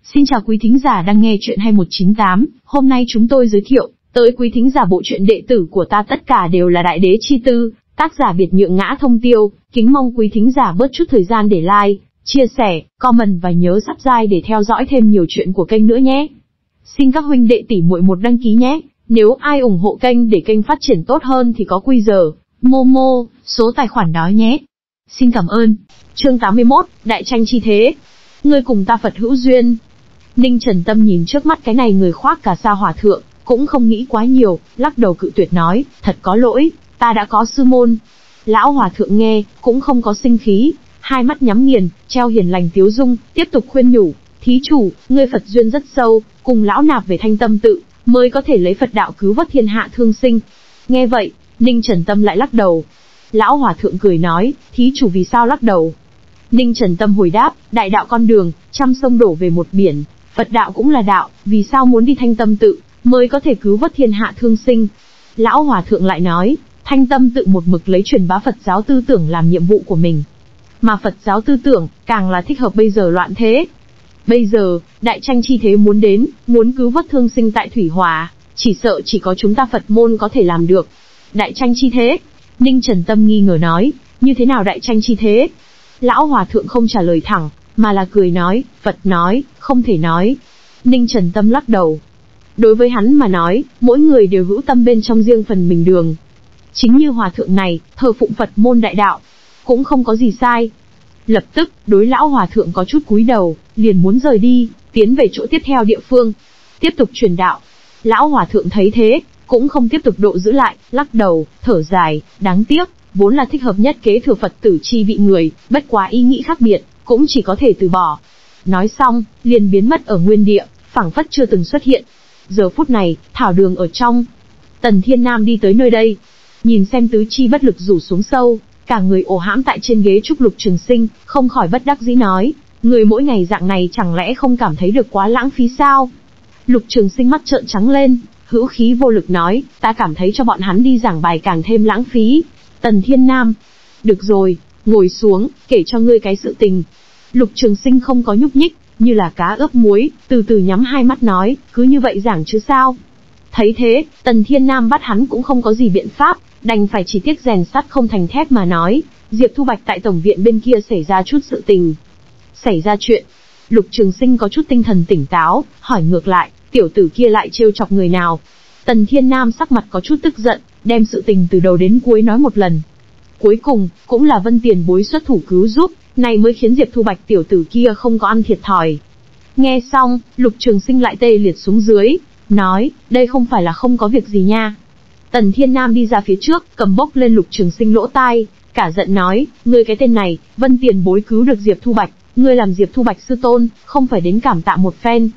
Xin chào quý thính giả đang nghe chuyện 2198, hôm nay chúng tôi giới thiệu tới quý thính giả bộ truyện Đệ tử của ta tất cả đều là đại đế chi tư, tác giả Biệt Nhượng Ngã Thông Tiêu, kính mong quý thính giả bớt chút thời gian để like, chia sẻ, comment và nhớ subscribe để theo dõi thêm nhiều chuyện của kênh nữa nhé. Xin các huynh đệ tỷ muội một đăng ký nhé, nếu ai ủng hộ kênh để kênh phát triển tốt hơn thì có QR, Momo, số tài khoản đó nhé. Xin cảm ơn. Chương 81, Đại tranh chi thế. Ngươi cùng ta Phật hữu duyên. Ninh Trần Tâm nhìn trước mắt cái này người khoác cà sa hòa thượng, cũng không nghĩ quá nhiều, lắc đầu cự tuyệt nói, thật có lỗi, ta đã có sư môn. Lão hòa thượng nghe, cũng không có sinh khí, hai mắt nhắm nghiền, treo hiền lành tiếu dung, tiếp tục khuyên nhủ, thí chủ, ngươi Phật duyên rất sâu, cùng lão nạp về Thanh Tâm tự, mới có thể lấy Phật đạo cứu vớt thiên hạ thương sinh. Nghe vậy, Ninh Trần Tâm lại lắc đầu. Lão hòa thượng cười nói, thí chủ vì sao lắc đầu? Ninh Trần Tâm hồi đáp, đại đạo con đường, trăm sông đổ về một biển, Phật đạo cũng là đạo, vì sao muốn đi Thanh Tâm tự, mới có thể cứu vớt thiên hạ thương sinh. Lão hòa thượng lại nói, Thanh Tâm tự một mực lấy truyền bá Phật giáo tư tưởng làm nhiệm vụ của mình. Mà Phật giáo tư tưởng, càng là thích hợp bây giờ loạn thế. Bây giờ, đại tranh chi thế muốn đến, muốn cứu vớt thương sinh tại Thủy Hòa, chỉ sợ chỉ có chúng ta Phật môn có thể làm được. Đại tranh chi thế? Ninh Trần Tâm nghi ngờ nói, như thế nào đại tranh chi thế? Lão hòa thượng không trả lời thẳng, mà là cười nói, Phật nói, không thể nói. Ninh Trần Tâm lắc đầu. Đối với hắn mà nói, mỗi người đều hữu tâm bên trong riêng phần mình đường. Chính như hòa thượng này, thờ phụng Phật môn đại đạo, cũng không có gì sai. Lập tức, đối lão hòa thượng có chút cúi đầu, liền muốn rời đi, tiến về chỗ tiếp theo địa phương, tiếp tục truyền đạo. Lão hòa thượng thấy thế, cũng không tiếp tục độ giữ lại, lắc đầu, thở dài, đáng tiếc, vốn là thích hợp nhất kế thừa Phật tử chi vị người, bất quá ý nghĩ khác biệt, cũng chỉ có thể từ bỏ. Nói xong, liền biến mất ở nguyên địa, phảng phất chưa từng xuất hiện. Giờ phút này, thảo đường ở trong, Tần Thiên Nam đi tới nơi đây, nhìn xem tứ chi bất lực rủ xuống sâu, cả người ổ hãm tại trên ghế trúc Lục Trường Sinh, không khỏi bất đắc dĩ nói, người mỗi ngày dạng này chẳng lẽ không cảm thấy được quá lãng phí sao? Lục Trường Sinh mắt trợn trắng lên, hữu khí vô lực nói, ta cảm thấy cho bọn hắn đi giảng bài càng thêm lãng phí. Tần Thiên Nam, được rồi, ngồi xuống, kể cho ngươi cái sự tình. Lục Trường Sinh không có nhúc nhích, như là cá ướp muối, từ từ nhắm hai mắt nói, cứ như vậy giảng chứ sao? Thấy thế, Tần Thiên Nam bắt hắn cũng không có gì biện pháp, đành phải chỉ tiếc rèn sắt không thành thép mà nói, Diệp Thu Bạch tại tổng viện bên kia xảy ra chút sự tình. Xảy ra chuyện? Lục Trường Sinh có chút tinh thần tỉnh táo, hỏi ngược lại, tiểu tử kia lại trêu chọc người nào? Tần Thiên Nam sắc mặt có chút tức giận, đem sự tình từ đầu đến cuối nói một lần. Cuối cùng, cũng là Vân Tiền Bối xuất thủ cứu giúp, này mới khiến Diệp Thu Bạch tiểu tử kia không có ăn thiệt thòi. Nghe xong, Lục Trường Sinh lại tê liệt xuống dưới, nói, đây không phải là không có việc gì nha. Tần Thiên Nam đi ra phía trước, cầm bốc lên Lục Trường Sinh lỗ tai, cả giận nói, ngươi cái tên này, Vân Tiền Bối cứu được Diệp Thu Bạch, ngươi làm Diệp Thu Bạch sư tôn, không phải đến cảm tạ một phen.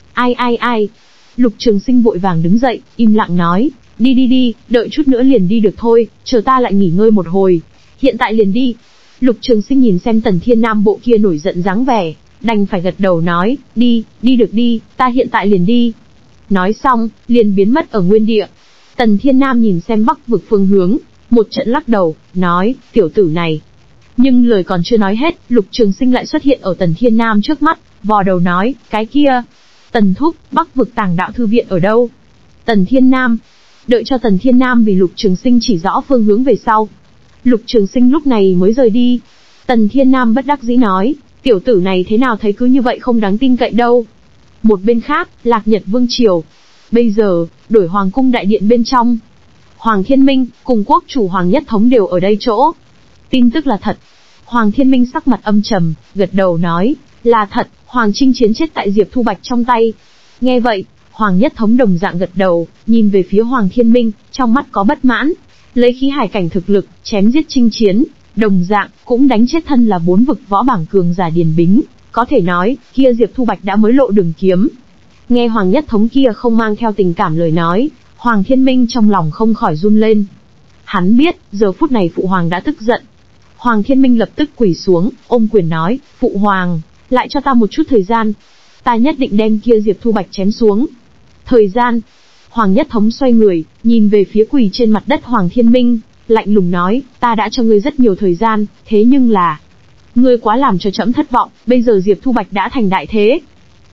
Ai. Lục Trường Sinh vội vàng đứng dậy, im lặng nói, đi, đợi chút nữa liền đi được thôi, chờ ta lại nghỉ ngơi một hồi. Hiện tại liền đi. Lục Trường Sinh nhìn xem Tần Thiên Nam bộ kia nổi giận dáng vẻ, đành phải gật đầu nói, đi được đi, ta hiện tại liền đi. Nói xong, liền biến mất ở nguyên địa. Tần Thiên Nam nhìn xem Bắc vực phương hướng, một trận lắc đầu, nói, tiểu tử này. Nhưng lời còn chưa nói hết, Lục Trường Sinh lại xuất hiện ở Tần Thiên Nam trước mắt, vò đầu nói, cái kia. Tần thúc, Bắc vực Tàng Đạo thư viện ở đâu? Tần Thiên Nam. Đợi cho Tần Thiên Nam vì Lục Trường Sinh chỉ rõ phương hướng về sau, Lục Trường Sinh lúc này mới rời đi. Tần Thiên Nam bất đắc dĩ nói, tiểu tử này thế nào thấy cứ như vậy không đáng tin cậy đâu. Một bên khác, Lạc Nhật Vương Triều. Bây giờ, đổi Hoàng cung đại điện bên trong. Hoàng Thiên Minh, cùng quốc chủ Hoàng Nhất Thống đều ở đây chỗ. Tin tức là thật. Hoàng Thiên Minh sắc mặt âm trầm, gật đầu nói, là thật, Hoàng Trinh Chiến chết tại Diệp Thu Bạch trong tay. Nghe vậy, Hoàng Nhất Thống đồng dạng gật đầu, nhìn về phía Hoàng Thiên Minh, trong mắt có bất mãn. Lấy khí hải cảnh thực lực, chém giết Trinh Chiến, đồng dạng, cũng đánh chết thân là 4 vực võ bảng cường giả Điền Bính. Có thể nói, kia Diệp Thu Bạch đã mới lộ đường kiếm. Nghe Hoàng Nhất Thống kia không mang theo tình cảm lời nói, Hoàng Thiên Minh trong lòng không khỏi run lên. Hắn biết, giờ phút này Phụ Hoàng đã tức giận. Hoàng Thiên Minh lập tức quỳ xuống, ôm quyền nói, Phụ Hoàng, lại cho ta một chút thời gian. Ta nhất định đem kia Diệp Thu Bạch chém xuống. Thời gian. Hoàng Nhất Thống xoay người, nhìn về phía quỳ trên mặt đất Hoàng Thiên Minh, lạnh lùng nói, ta đã cho ngươi rất nhiều thời gian, thế nhưng là, ngươi quá làm cho trẫm thất vọng, bây giờ Diệp Thu Bạch đã thành đại thế.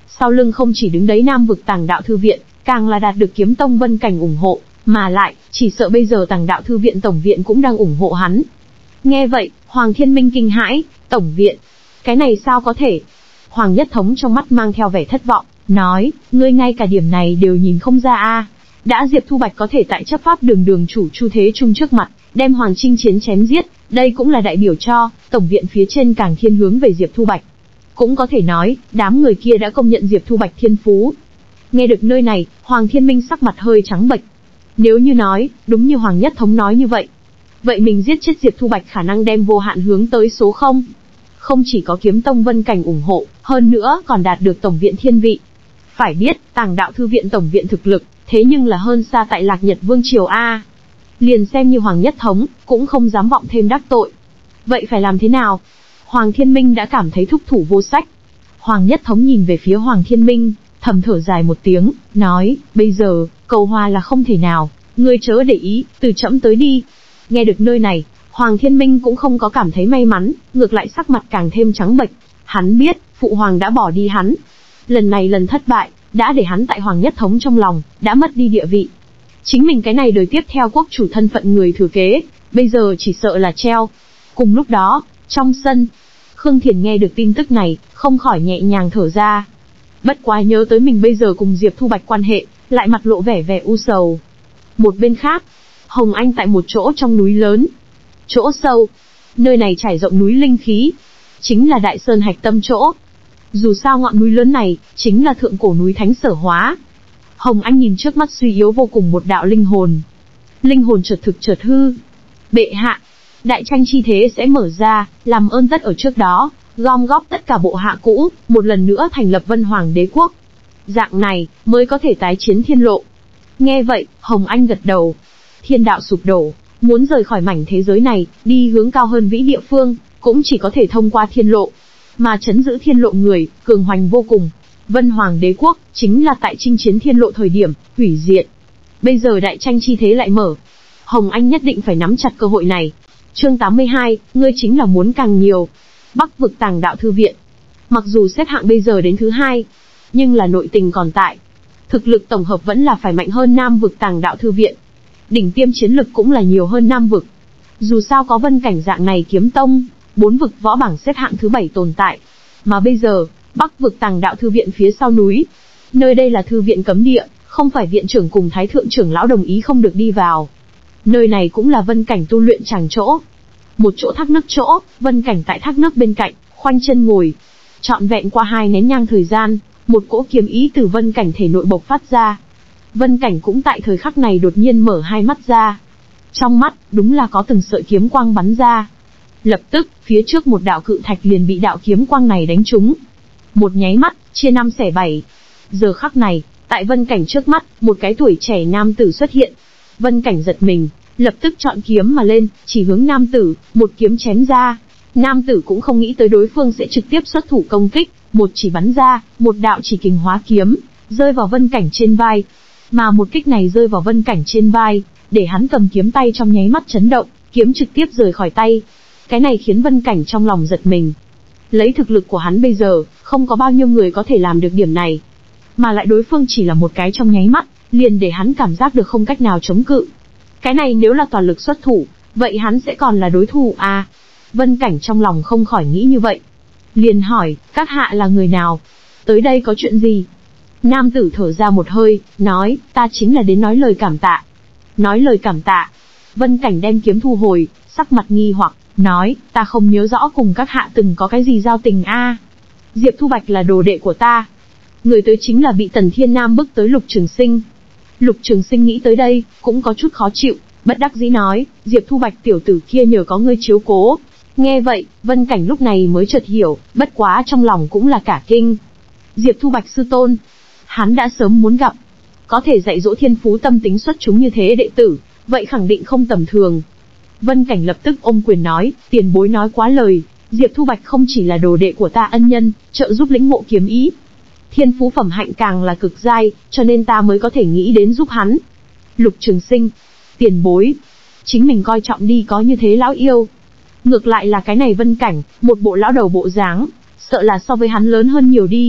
sau lưng không chỉ đứng đấy Nam vực Tàng Đạo Thư Viện, càng là đạt được Kiếm Tông Vân Cảnh ủng hộ, mà lại, chỉ sợ bây giờ Tàng Đạo Thư Viện tổng viện cũng đang ủng hộ hắn. Nghe vậy, Hoàng Thiên Minh kinh hãi, tổng viện, cái này sao có thể? Hoàng Nhất Thống trong mắt mang theo vẻ thất vọng, nói, ngươi ngay cả điểm này đều nhìn không ra a? Đã Diệp Thu Bạch có thể tại chấp pháp đường chủ Chu Thế Trung trước mặt, đem Hoàng Trinh Chiến chém giết, đây cũng là đại biểu cho, tổng viện phía trên càng thiên hướng về Diệp Thu Bạch. Cũng có thể nói, đám người kia đã công nhận Diệp Thu Bạch thiên phú. Nghe được nơi này, Hoàng Thiên Minh sắc mặt hơi trắng bệch. Nếu như nói, đúng như Hoàng Nhất Thống nói như vậy, vậy mình giết chết Diệp Thu Bạch khả năng đem vô hạn hướng tới số 0. Không chỉ có Kiếm Tông Vân Cảnh ủng hộ, hơn nữa còn đạt được tổng viện thiên vị. Phải biết, Tàng Đạo Thư Viện tổng viện thực lực, thế nhưng là hơn xa tại Lạc Nhật Vương Triều a. Liền xem như Hoàng Nhất Thống, cũng không dám vọng thêm đắc tội. Vậy phải làm thế nào? Hoàng Thiên Minh đã cảm thấy thúc thủ vô sách. Hoàng Nhất Thống nhìn về phía Hoàng Thiên Minh, thầm thở dài một tiếng, nói, bây giờ, cầu hòa là không thể nào, ngươi chớ để ý, từ trẫm tới đi. Nghe được nơi này, Hoàng Thiên Minh cũng không có cảm thấy may mắn, ngược lại sắc mặt càng thêm trắng bệch. Hắn biết, Phụ Hoàng đã bỏ đi hắn. Lần này lần thất bại, đã để hắn tại Hoàng Nhất Thống trong lòng, đã mất đi địa vị. Chính mình cái này đời tiếp theo quốc chủ thân phận người thừa kế, bây giờ chỉ sợ là treo. Cùng lúc đó, trong sân, Khương Thiền nghe được tin tức này, không khỏi nhẹ nhàng thở ra. Bất quá nhớ tới mình bây giờ cùng Diệp Thu Bạch quan hệ, lại mặt lộ vẻ u sầu. Một bên khác, Hồng Anh tại một chỗ trong núi lớn. Chỗ sâu, nơi này trải rộng núi linh khí, chính là Đại Sơn hạch tâm chỗ. Dù sao ngọn núi lớn này, chính là thượng cổ núi Thánh Sở Hóa. Hồng Anh nhìn trước mắt suy yếu vô cùng một đạo linh hồn. Linh hồn chợt thực chợt hư. Bệ hạ, đại tranh chi thế sẽ mở ra, làm ơn tất ở trước đó, gom góp tất cả bộ hạ cũ, một lần nữa thành lập Vân Hoàng Đế Quốc. Dạng này, mới có thể tái chiến thiên lộ. Nghe vậy, Hồng Anh gật đầu. Thiên đạo sụp đổ, muốn rời khỏi mảnh thế giới này, đi hướng cao hơn vĩ địa phương, cũng chỉ có thể thông qua thiên lộ. Mà trấn giữ thiên lộ người, cường hoành vô cùng. Vân Hoàng Đế Quốc, chính là tại chinh chiến thiên lộ thời điểm, hủy diệt. Bây giờ đại tranh chi thế lại mở. Hồng Anh nhất định phải nắm chặt cơ hội này. Chương 82, ngươi chính là muốn càng nhiều. Bắc vực Tàng Đạo Thư Viện. Mặc dù xếp hạng bây giờ đến thứ 2, nhưng là nội tình còn tại. Thực lực tổng hợp vẫn là phải mạnh hơn Nam vực Tàng Đạo Thư Viện. Đỉnh tiêm chiến lực cũng là nhiều hơn Nam vực. Dù sao có Vân Cảnh dạng này kiếm tông, 4 vực võ bảng xếp hạng thứ 7 tồn tại. Mà bây giờ, Bắc vực Tàng Đạo Thư Viện phía sau núi. Nơi đây là thư viện cấm địa, không phải viện trưởng cùng thái thượng trưởng lão đồng ý không được đi vào. Nơi này cũng là Vân Cảnh tu luyện tràng chỗ. Một chỗ thác nước chỗ, Vân Cảnh tại thác nước bên cạnh, khoanh chân ngồi. Trọn vẹn qua 2 nén nhang thời gian, một cỗ kiếm ý từ Vân Cảnh thể nội bộc phát ra. Vân Cảnh cũng tại thời khắc này đột nhiên mở hai mắt ra. Trong mắt, đúng là có từng sợi kiếm quang bắn ra. Lập tức, phía trước một đạo cự thạch liền bị đạo kiếm quang này đánh trúng. Một nháy mắt, chia 5 xẻ 7. Giờ khắc này, tại Vân Cảnh trước mắt, một cái tuổi trẻ nam tử xuất hiện. Vân Cảnh giật mình, lập tức chọn kiếm mà lên, chỉ hướng nam tử, một kiếm chém ra. Nam tử cũng không nghĩ tới đối phương sẽ trực tiếp xuất thủ công kích, một chỉ bắn ra, một đạo chỉ kình hóa kiếm, rơi vào Vân Cảnh trên vai. Mà một kích này rơi vào Vân Cảnh trên vai, để hắn cầm kiếm tay trong nháy mắt chấn động, kiếm trực tiếp rời khỏi tay. Cái này khiến Vân Cảnh trong lòng giật mình. Lấy thực lực của hắn bây giờ, không có bao nhiêu người có thể làm được điểm này. Mà lại đối phương chỉ là một cái trong nháy mắt, liền để hắn cảm giác được không cách nào chống cự. Cái này nếu là toàn lực xuất thủ, vậy hắn sẽ còn là đối thủ à? Vân Cảnh trong lòng không khỏi nghĩ như vậy. Liền hỏi, các hạ là người nào? Tới đây có chuyện gì? Nam tử thở ra một hơi, nói, ta chính là đến nói lời cảm tạ. Nói lời cảm tạ. Vân Cảnh đem kiếm thu hồi, sắc mặt nghi hoặc, nói, ta không nhớ rõ cùng các hạ từng có cái gì giao tình a. Diệp Thu Bạch là đồ đệ của ta. Người tới chính là bị Tần Thiên Nam bức tới Lục Trường Sinh. Lục Trường Sinh nghĩ tới đây, cũng có chút khó chịu, bất đắc dĩ nói, Diệp Thu Bạch tiểu tử kia nhờ có ngươi chiếu cố. Nghe vậy, Vân Cảnh lúc này mới chợt hiểu, bất quá trong lòng cũng là cả kinh. Diệp Thu Bạch sư tôn, hắn đã sớm muốn gặp. Có thể dạy dỗ thiên phú tâm tính xuất chúng như thế đệ tử, vậy khẳng định không tầm thường. Vân Cảnh lập tức ôm quyền nói, tiền bối nói quá lời, Diệp Thu Bạch không chỉ là đồ đệ của ta ân nhân, trợ giúp lĩnh ngộ kiếm ý. Thiên phú phẩm hạnh càng là cực giai, cho nên ta mới có thể nghĩ đến giúp hắn. Lục Trường Sinh, tiền bối, chính mình coi trọng đi có như thế lão yêu. Ngược lại là cái này Vân Cảnh, một bộ lão đầu bộ dáng, sợ là so với hắn lớn hơn nhiều đi.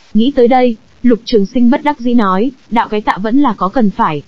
Nghĩ tới đây, Lục Trường Sinh bất đắc dĩ nói, đạo cái tạ vẫn là có cần phải,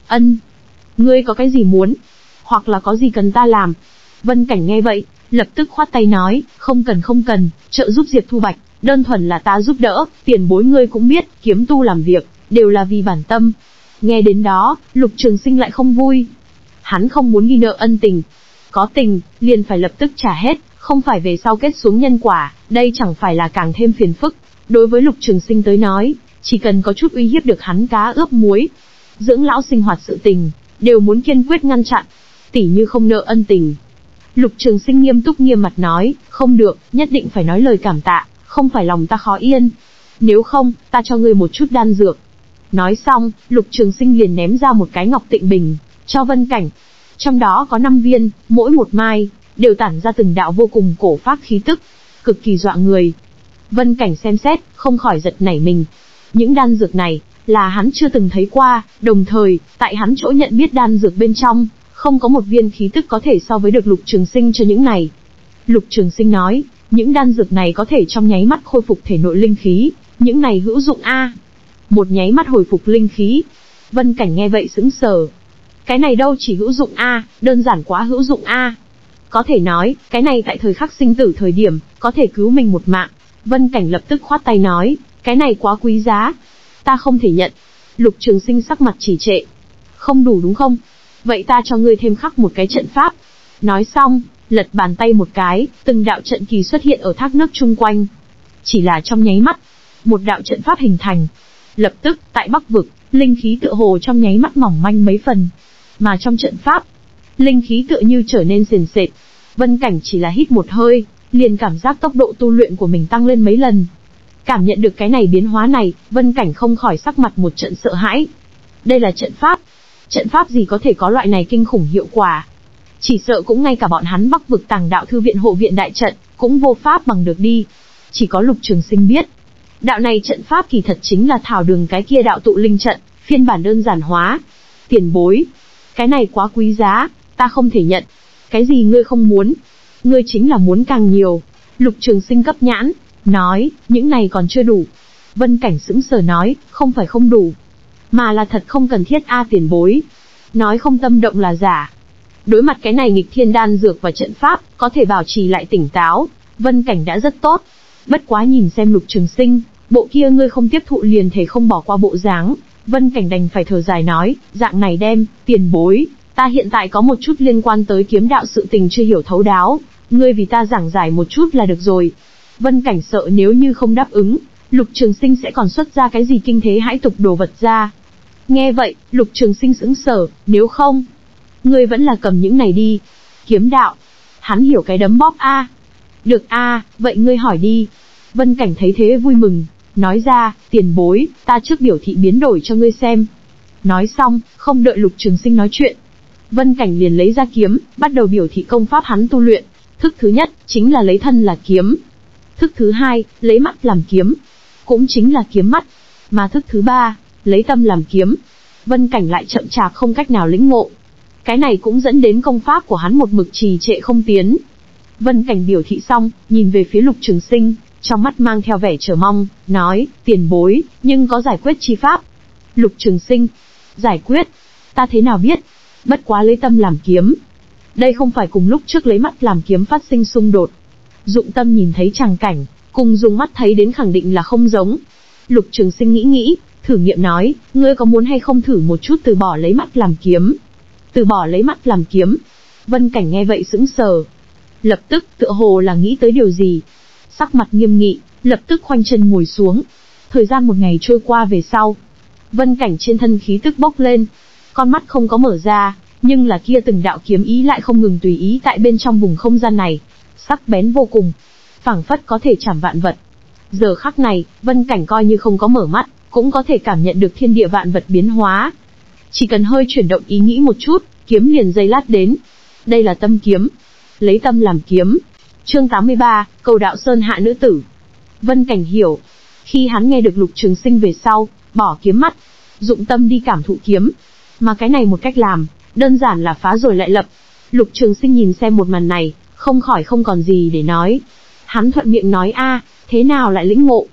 ngươi có cái gì muốn? Hoặc là có gì cần ta làm? Vân Cảnh nghe vậy, lập tức khoát tay nói, không cần, trợ giúp Diệp Thu Bạch, đơn thuần là ta giúp đỡ, tiền bối ngươi cũng biết, kiếm tu làm việc, đều là vì bản tâm. Nghe đến đó, Lục Trường Sinh lại không vui. Hắn không muốn ghi nợ ân tình. Có tình, liền phải lập tức trả hết, không phải về sau kết xuống nhân quả, đây chẳng phải là càng thêm phiền phức. Đối với Lục Trường Sinh tới nói, chỉ cần có chút uy hiếp được hắn cá ướp muối, dưỡng lão sinh hoạt sự tình, đều muốn kiên quyết ngăn chặn. Tỉ như không nợ ân tình. Lục Trường Sinh nghiêm túc nghiêm mặt nói, không được, nhất định phải nói lời cảm tạ, không phải lòng ta khó yên. Nếu không, ta cho ngươi một chút đan dược. Nói xong, Lục Trường Sinh liền ném ra một cái ngọc tịnh bình, cho Vân Cảnh. Trong đó có 5 viên, mỗi một mai, đều tản ra từng đạo vô cùng cổ phác khí tức, cực kỳ dọa người. Vân Cảnh xem xét, không khỏi giật nảy mình. Những đan dược này, là hắn chưa từng thấy qua, đồng thời, tại hắn chỗ nhận biết đan dược bên trong, không có một viên khí tức có thể so với được Lục Trường Sinh cho những này. Lục Trường Sinh nói, những đan dược này có thể trong nháy mắt khôi phục thể nội linh khí, những này hữu dụng a. Một nháy mắt hồi phục linh khí. Vân Cảnh nghe vậy sững sờ. Cái này đâu chỉ hữu dụng a, đơn giản quá hữu dụng a. Có thể nói, cái này tại thời khắc sinh tử thời điểm, có thể cứu mình một mạng. Vân Cảnh lập tức khoát tay nói, cái này quá quý giá, ta không thể nhận. Lục Trường Sinh sắc mặt trì trệ. Không đủ đúng không? Vậy ta cho ngươi thêm khắc một cái trận pháp. Nói xong, lật bàn tay một cái, từng đạo trận kỳ xuất hiện ở thác nước chung quanh. Chỉ là trong nháy mắt, một đạo trận pháp hình thành. Lập tức, tại Bắc Vực, linh khí tựa hồ trong nháy mắt mỏng manh mấy phần. Mà trong trận pháp, linh khí tựa như trở nên sền sệt. Vân Cảnh chỉ là hít một hơi, liền cảm giác tốc độ tu luyện của mình tăng lên mấy lần. Cảm nhận được cái này biến hóa này, Vân Cảnh không khỏi sắc mặt một trận sợ hãi. Đây là trận pháp. Trận pháp gì có thể có loại này kinh khủng hiệu quả? Chỉ sợ cũng ngay cả bọn hắn Bắc Vực Tàng Đạo Thư viện hộ viện đại trận, cũng vô pháp bằng được đi. Chỉ có Lục Trường Sinh biết. Đạo này trận pháp kỳ thật chính là thảo đường cái kia đạo tụ linh trận, phiên bản đơn giản hóa. Tiền bối. Cái này quá quý giá, ta không thể nhận. Cái gì ngươi không muốn? Ngươi chính là muốn càng nhiều. Lục Trường Sinh cấp nhãn, nói, những này còn chưa đủ. Vân Cảnh sững sờ nói, không phải không đủ, mà là thật không cần thiết a tiền bối. Nói không tâm động là giả. Đối mặt cái này nghịch thiên đan dược và trận pháp, có thể bảo trì lại tỉnh táo, Vân Cảnh đã rất tốt. Bất quá nhìn xem Lục Trường Sinh, bộ kia ngươi không tiếp thụ liền thể không bỏ qua bộ dáng, Vân Cảnh đành phải thở dài nói, dạng này đem, tiền bối, ta hiện tại có một chút liên quan tới kiếm đạo sự tình chưa hiểu thấu đáo, ngươi vì ta giảng giải một chút là được rồi. Vân Cảnh sợ nếu như không đáp ứng, Lục Trường Sinh sẽ còn xuất ra cái gì kinh thế hãi tục đồ vật ra. Nghe vậy, Lục Trường Sinh sững sờ, nếu không, ngươi vẫn là cầm những này đi. Kiếm đạo. Hắn hiểu cái đấm bóp a. Được a, vậy ngươi hỏi đi. Vân Cảnh thấy thế vui mừng, nói ra, tiền bối, ta trước biểu thị biến đổi cho ngươi xem. Nói xong, không đợi Lục Trường Sinh nói chuyện, Vân Cảnh liền lấy ra kiếm, bắt đầu biểu thị công pháp hắn tu luyện. Thức thứ nhất, chính là lấy thân là kiếm. Thức thứ hai, lấy mắt làm kiếm, cũng chính là kiếm mắt. Mà thức thứ ba, lấy tâm làm kiếm. Vân Cảnh lại chậm chạp không cách nào lĩnh ngộ. Cái này cũng dẫn đến công pháp của hắn một mực trì trệ không tiến. Vân Cảnh biểu thị xong, nhìn về phía Lục Trường Sinh, trong mắt mang theo vẻ chờ mong, nói, tiền bối, nhưng có giải quyết chi pháp. Lục Trường Sinh, giải quyết? Ta thế nào biết? Bất quá lấy tâm làm kiếm. Đây không phải cùng lúc trước lấy mắt làm kiếm phát sinh xung đột. Dụng tâm nhìn thấy tràng cảnh, cùng dùng mắt thấy đến khẳng định là không giống. Lục Trường Sinh nghĩ, thử nghiệm nói, ngươi có muốn hay không thử một chút từ bỏ lấy mắt làm kiếm? Từ bỏ lấy mắt làm kiếm. Vân Cảnh nghe vậy sững sờ. Lập tức, tựa hồ là nghĩ tới điều gì. Sắc mặt nghiêm nghị, lập tức khoanh chân ngồi xuống. Thời gian một ngày trôi qua về sau. Vân Cảnh trên thân khí tức bốc lên. Con mắt không có mở ra, nhưng là kia từng đạo kiếm ý lại không ngừng tùy ý tại bên trong vùng không gian này. Sắc bén vô cùng, phảng phất có thể chảm vạn vật. Giờ khắc này, Vân Cảnh coi như không có mở mắt, cũng có thể cảm nhận được thiên địa vạn vật biến hóa. Chỉ cần hơi chuyển động ý nghĩ một chút, kiếm liền giây lát đến. Đây là tâm kiếm. Lấy tâm làm kiếm. Chương 83, Cầu Đạo Sơn hạ nữ tử. Vân Cảnh hiểu. Khi hắn nghe được Lục Trường Sinh về sau, bỏ kiếm mắt, dụng tâm đi cảm thụ kiếm. Mà cái này một cách làm, đơn giản là phá rồi lại lập. Lục Trường Sinh nhìn xem một màn này, không khỏi không còn gì để nói. Hắn thuận miệng nói thế nào lại lĩnh ngộ?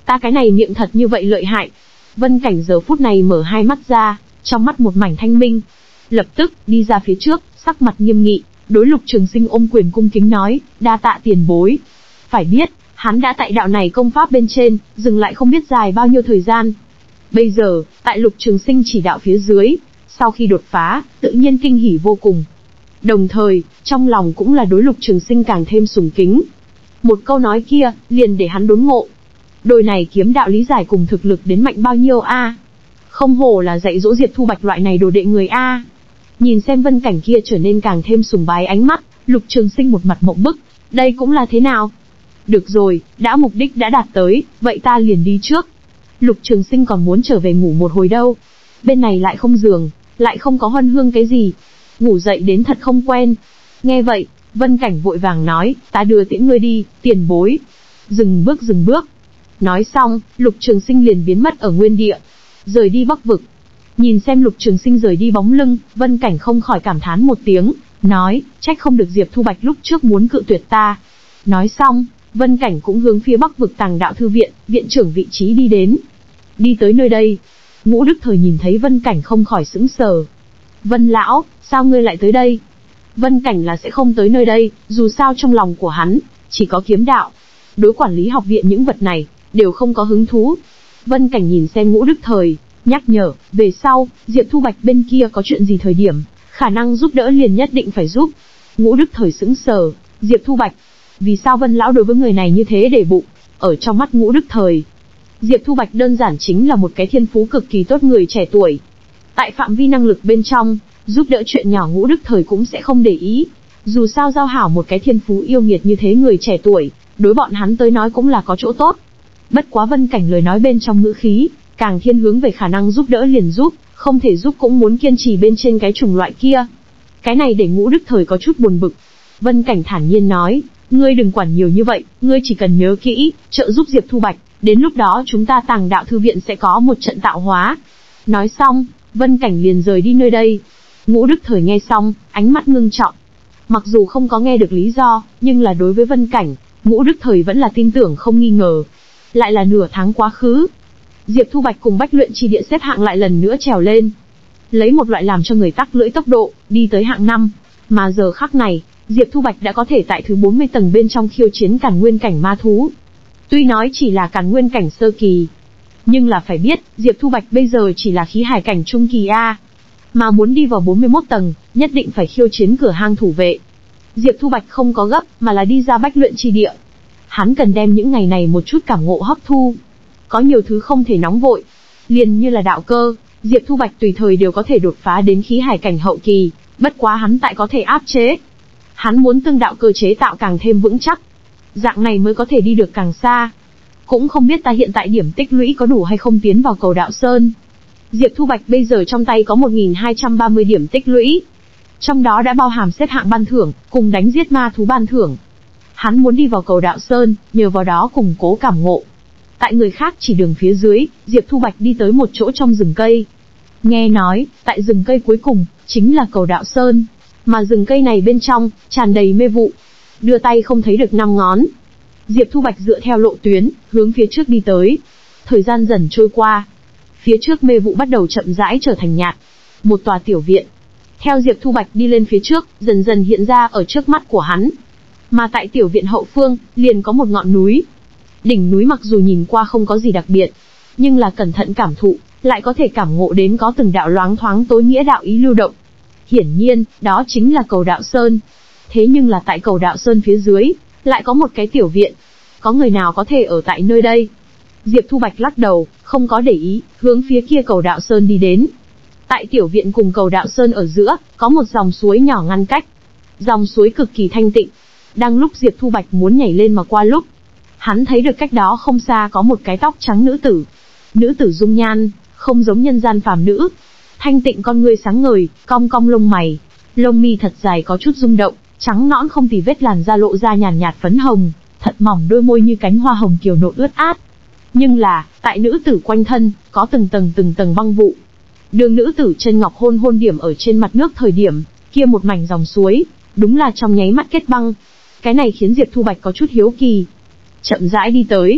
Ta cái này miệng thật như vậy lợi hại. Vân Cảnh giờ phút này mở hai mắt ra, trong mắt một mảnh thanh minh. Lập tức, đi ra phía trước, sắc mặt nghiêm nghị, đối Lục Trường Sinh ôm quyền cung kính nói, đa tạ tiền bối. Phải biết, hắn đã tại đạo này công pháp bên trên, dừng lại không biết dài bao nhiêu thời gian. Bây giờ, tại Lục Trường Sinh chỉ đạo phía dưới, sau khi đột phá, tự nhiên kinh hỉ vô cùng. Đồng thời, trong lòng cũng là đối Lục Trường Sinh càng thêm sùng kính. Một câu nói kia, liền để hắn đốn ngộ. Đôi này kiếm đạo lý giải cùng thực lực đến mạnh bao nhiêu a? Không hổ là dạy dỗ Diệp Thu Bạch loại này đồ đệ người a. Nhìn xem Vân Cảnh kia trở nên càng thêm sùng bái ánh mắt, Lục Trường Sinh một mặt mộng bức, đây cũng là thế nào? Được rồi, đã mục đích đã đạt tới, vậy ta liền đi trước. Lục Trường Sinh còn muốn trở về ngủ một hồi đâu. Bên này lại không giường, lại không có huân hương cái gì. Ngủ dậy đến thật không quen. Nghe vậy, Vân Cảnh vội vàng nói, ta đưa tiễn ngươi đi, tiền bối. Dừng bước. Nói xong, Lục Trường Sinh liền biến mất ở nguyên địa, rời đi Bắc vực. Nhìn xem Lục Trường Sinh rời đi bóng lưng, Vân Cảnh không khỏi cảm thán một tiếng, nói, trách không được Diệp Thu Bạch lúc trước muốn cự tuyệt ta. Nói xong, Vân Cảnh cũng hướng phía Bắc vực Tàng Đạo Thư viện, viện trưởng vị trí đi đến. Đi tới nơi đây, Ngũ Đức Thời nhìn thấy Vân Cảnh không khỏi sững sờ. Vân lão, sao ngươi lại tới đây? Vân Cảnh là sẽ không tới nơi đây, dù sao trong lòng của hắn, chỉ có kiếm đạo. Đối quản lý học viện những vật này, đều không có hứng thú. Vân Cảnh nhìn xem Ngũ Đức Thời, nhắc nhở, về sau, Diệp Thu Bạch bên kia có chuyện gì thời điểm, khả năng giúp đỡ liền nhất định phải giúp. Ngũ Đức Thời sững sờ, Diệp Thu Bạch. Vì sao Vân lão đối với người này như thế để bụng? Ở trong mắt Ngũ Đức Thời, Diệp Thu Bạch đơn giản chính là một cái thiên phú cực kỳ tốt người trẻ tuổi. Tại phạm vi năng lực bên trong, giúp đỡ chuyện nhỏ Ngũ Đức Thời cũng sẽ không để ý. Dù sao giao hảo một cái thiên phú yêu nghiệt như thế người trẻ tuổi, đối bọn hắn tới nói cũng là có chỗ tốt. Bất quá Vân Cảnh lời nói bên trong ngữ khí, càng thiên hướng về khả năng giúp đỡ liền giúp, không thể giúp cũng muốn kiên trì bên trên cái chủng loại kia. Cái này để Ngũ Đức Thời có chút buồn bực. Vân Cảnh thản nhiên nói, ngươi đừng quản nhiều như vậy, ngươi chỉ cần nhớ kỹ, trợ giúp Diệp Thu Bạch, đến lúc đó chúng ta Tàng Đạo Thư viện sẽ có một trận tạo hóa. Nói xong, Vân Cảnh liền rời đi nơi đây. Ngũ Đức Thời nghe xong, ánh mắt ngưng trọng. Mặc dù không có nghe được lý do, nhưng là đối với Vân Cảnh, Ngũ Đức Thời vẫn là tin tưởng không nghi ngờ. Lại là nửa tháng quá khứ, Diệp Thu Bạch cùng Bách Luyện Chi Địa xếp hạng lại lần nữa trèo lên. Lấy một loại làm cho người tắc lưỡi tốc độ, đi tới hạng 5. Mà giờ khắc này, Diệp Thu Bạch đã có thể tại thứ 40 tầng bên trong khiêu chiến Càn Nguyên cảnh ma thú. Tuy nói chỉ là Càn Nguyên cảnh sơ kỳ, nhưng là phải biết, Diệp Thu Bạch bây giờ chỉ là khí hải cảnh trung kỳ A. Mà muốn đi vào 41 tầng, nhất định phải khiêu chiến cửa hang thủ vệ. Diệp Thu Bạch không có gấp, mà là đi ra Bách Luyện Chi Địa. Hắn cần đem những ngày này một chút cảm ngộ hấp thu. Có nhiều thứ không thể nóng vội. Liền như là đạo cơ, Diệp Thu Bạch tùy thời đều có thể đột phá đến khí hải cảnh hậu kỳ, bất quá hắn tại có thể áp chế. Hắn muốn tương đạo cơ chế tạo càng thêm vững chắc. Dạng này mới có thể đi được càng xa. Cũng không biết ta hiện tại điểm tích lũy có đủ hay không tiến vào Cầu Đạo Sơn. Diệp Thu Bạch bây giờ trong tay có 1230 điểm tích lũy. Trong đó đã bao hàm xếp hạng ban thưởng, cùng đánh giết ma thú ban thưởng. Hắn muốn đi vào Cầu Đạo Sơn, nhờ vào đó củng cố cảm ngộ. Tại người khác chỉ đường phía dưới, Diệp Thu Bạch đi tới một chỗ trong rừng cây. Nghe nói, tại rừng cây cuối cùng, chính là Cầu Đạo Sơn. Mà rừng cây này bên trong, tràn đầy mê vụ. Đưa tay không thấy được 5 ngón. Diệp Thu Bạch dựa theo lộ tuyến, hướng phía trước đi tới. Thời gian dần trôi qua. Phía trước mê vụ bắt đầu chậm rãi trở thành nhạt. Một tòa tiểu viện. Theo Diệp Thu Bạch đi lên phía trước, dần dần hiện ra ở trước mắt của hắn. Mà tại tiểu viện hậu phương, liền có một ngọn núi. Đỉnh núi mặc dù nhìn qua không có gì đặc biệt, nhưng là cẩn thận cảm thụ, lại có thể cảm ngộ đến có từng đạo loáng thoáng tối nghĩa đạo ý lưu động. Hiển nhiên, đó chính là Cầu Đạo Sơn. Thế nhưng là tại Cầu Đạo Sơn phía dưới, lại có một cái tiểu viện. Có người nào có thể ở tại nơi đây? Diệp Thu Bạch lắc đầu, không có để ý, hướng phía kia Cầu Đạo Sơn đi đến. Tại tiểu viện cùng Cầu Đạo Sơn ở giữa, có một dòng suối nhỏ ngăn cách. Dòng suối cực kỳ thanh tịnh. Đang lúc Diệp Thu Bạch muốn nhảy lên mà qua lúc, hắn thấy được cách đó không xa có một cái tóc trắng nữ tử. Nữ tử dung nhan, không giống nhân gian phàm nữ. Thanh tịnh con ngươi sáng ngời, cong cong lông mày. Lông mi thật dài có chút rung động, trắng nõn không tì vết làn da lộ ra nhàn nhạt phấn hồng, thật mỏng đôi môi như cánh hoa hồng kiều nộn ướt át. Nhưng là, tại nữ tử quanh thân, có từng tầng băng vụ. Đường nữ tử chân ngọc hôn hôn điểm ở trên mặt nước thời điểm, kia một mảnh dòng suối, đúng là trong nháy mắt kết băng. Cái này khiến Diệp Thu Bạch có chút hiếu kỳ. Chậm rãi đi tới.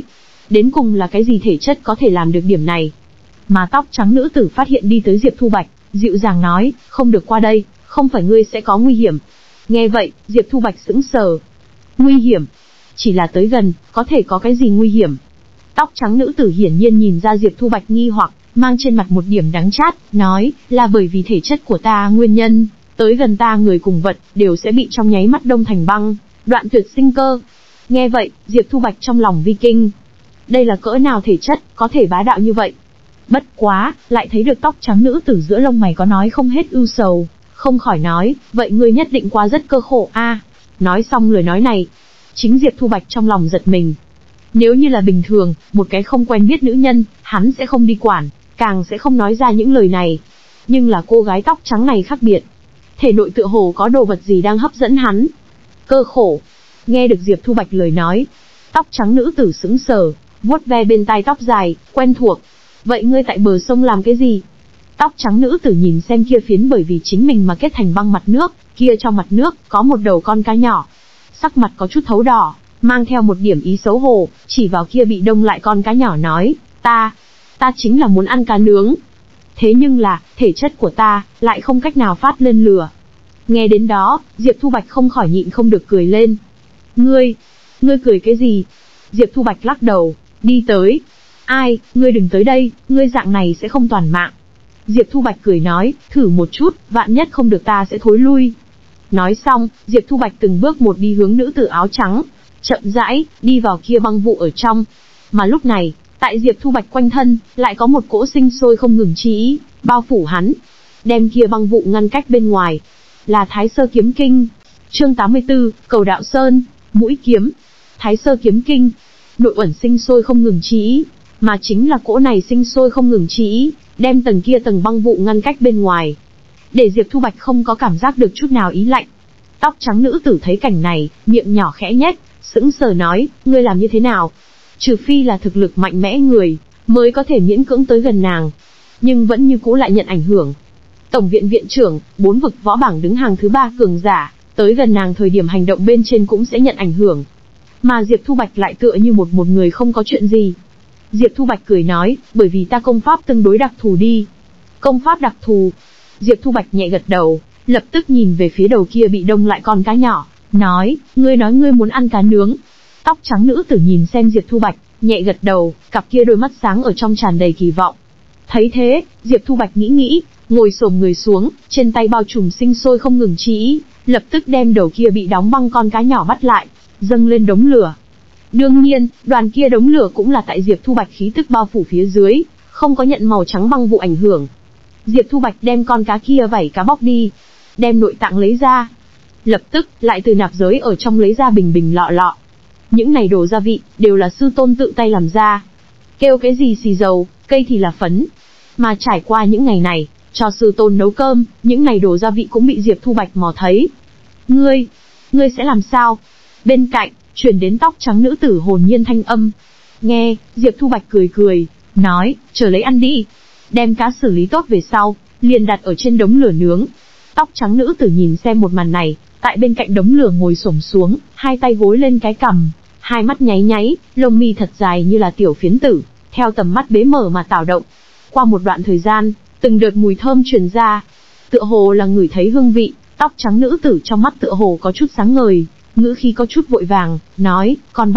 Đến cùng là cái gì thể chất có thể làm được điểm này? Mà tóc trắng nữ tử phát hiện đi tới Diệp Thu Bạch, dịu dàng nói, không được qua đây, không phải ngươi sẽ có nguy hiểm. Nghe vậy, Diệp Thu Bạch sững sờ. Nguy hiểm? Chỉ là tới gần, có thể có cái gì nguy hiểm? Tóc trắng nữ tử hiển nhiên nhìn ra Diệp Thu Bạch nghi hoặc, mang trên mặt một điểm đắng chát, nói, là bởi vì thể chất của ta nguyên nhân, tới gần ta người cùng vật, đều sẽ bị trong nháy mắt đông thành băng, đoạn tuyệt sinh cơ. Nghe vậy, Diệp Thu Bạch trong lòng vi kinh. Đây là cỡ nào thể chất, có thể bá đạo như vậy? Bất quá, lại thấy được tóc trắng nữ tử giữa lông mày có nói không hết ưu sầu, không khỏi nói, vậy ngươi nhất định quá rất cơ khổ a. Nói xong lời nói này, chính Diệp Thu Bạch trong lòng giật mình. Nếu như là bình thường, một cái không quen biết nữ nhân, hắn sẽ không đi quản, càng sẽ không nói ra những lời này. Nhưng là cô gái tóc trắng này khác biệt. Thể nội tựa hồ có đồ vật gì đang hấp dẫn hắn. Cơ khổ. Nghe được Diệp Thu Bạch lời nói, tóc trắng nữ tử sững sờ, vuốt ve bên tai tóc dài, quen thuộc. Vậy ngươi tại bờ sông làm cái gì? Tóc trắng nữ tử nhìn xem kia phiến bởi vì chính mình mà kết thành băng mặt nước, kia trong mặt nước, có một đầu con cá nhỏ. Sắc mặt có chút thấu đỏ, mang theo một điểm ý xấu hổ, chỉ vào kia bị đông lại con cá nhỏ nói, ta chính là muốn ăn cá nướng. Thế nhưng là, thể chất của ta, lại không cách nào phát lên lửa. Nghe đến đó, Diệp Thu Bạch không khỏi nhịn không được cười lên. Ngươi cười cái gì? Diệp Thu Bạch lắc đầu, đi tới. Ai, ngươi đừng tới đây, ngươi dạng này sẽ không toàn mạng. Diệp Thu Bạch cười nói, thử một chút, vạn nhất không được ta sẽ thối lui. Nói xong, Diệp Thu Bạch từng bước một đi hướng nữ tử áo trắng, chậm rãi, đi vào kia băng vụ ở trong. Mà lúc này, tại Diệp Thu Bạch quanh thân, lại có một cỗ sinh sôi không ngừng chi ý, bao phủ hắn. Đem kia băng vụ ngăn cách bên ngoài. Là Thái Sơ Kiếm Kinh. Chương 84, Cầu Đạo Sơn, Mũi Kiếm. Thái Sơ Kiếm Kinh. Nội uẩn sinh sôi không ngừng chi ý, mà chính là cỗ này sinh sôi không ngừng chi ý, đem tầng kia tầng băng vụ ngăn cách bên ngoài. Để Diệp Thu Bạch không có cảm giác được chút nào ý lạnh. Tóc trắng nữ tử thấy cảnh này, miệng nhỏ khẽ nhếch, sững sờ nói, ngươi làm như thế nào? Trừ phi là thực lực mạnh mẽ người, mới có thể miễn cưỡng tới gần nàng. Nhưng vẫn như cũ lại nhận ảnh hưởng. Tổng viện viện trưởng, 4 vực võ bảng đứng hàng thứ 3 cường giả, tới gần nàng thời điểm hành động bên trên cũng sẽ nhận ảnh hưởng. Mà Diệp Thu Bạch lại tựa như một người không có chuyện gì. Diệp Thu Bạch cười nói, bởi vì ta công pháp tương đối đặc thù đi. Công pháp đặc thù. Diệp Thu Bạch nhẹ gật đầu, lập tức nhìn về phía đầu kia bị đông lại con cá nhỏ, nói ngươi muốn ăn cá nướng. Tóc trắng nữ tử nhìn xem Diệp Thu Bạch, nhẹ gật đầu, cặp kia đôi mắt sáng ở trong tràn đầy kỳ vọng. Thấy thế, Diệp Thu Bạch nghĩ, ngồi xổm người xuống, trên tay bao trùm sinh sôi không ngừng chi ý, lập tức đem đầu kia bị đóng băng con cá nhỏ bắt lại, dâng lên đống lửa. Đương nhiên, đoàn kia đống lửa cũng là tại Diệp Thu Bạch khí tức bao phủ phía dưới, không có nhận màu trắng băng vụ ảnh hưởng. Diệp Thu Bạch đem con cá kia vảy cá bóc đi, đem nội tạng lấy ra. Lập tức, lại từ nạp giới ở trong lấy ra bình lọ lọ. Những này đồ gia vị, đều là sư tôn tự tay làm ra. Kêu cái gì xì dầu, cây thì là phấn. Mà trải qua những ngày này, cho sư tôn nấu cơm, những này đồ gia vị cũng bị Diệp Thu Bạch mò thấy. Ngươi sẽ làm sao? Bên cạnh, truyền đến tóc trắng nữ tử hồn nhiên thanh âm. Nghe, Diệp Thu Bạch cười, nói, chờ lấy ăn đi. Đem cá xử lý tốt về sau, liền đặt ở trên đống lửa nướng. Tóc trắng nữ tử nhìn xem một màn này, tại bên cạnh đống lửa ngồi xổm xuống, hai tay gối lên cái cằm, hai mắt nháy, lông mi thật dài như là tiểu phiến tử, theo tầm mắt bế mở mà tạo động. Qua một đoạn thời gian, từng đợt mùi thơm truyền ra, tựa hồ là ngửi thấy hương vị, tóc trắng nữ tử trong mắt tựa hồ có chút sáng ngời, ngữ khí có chút vội vàng, nói, còn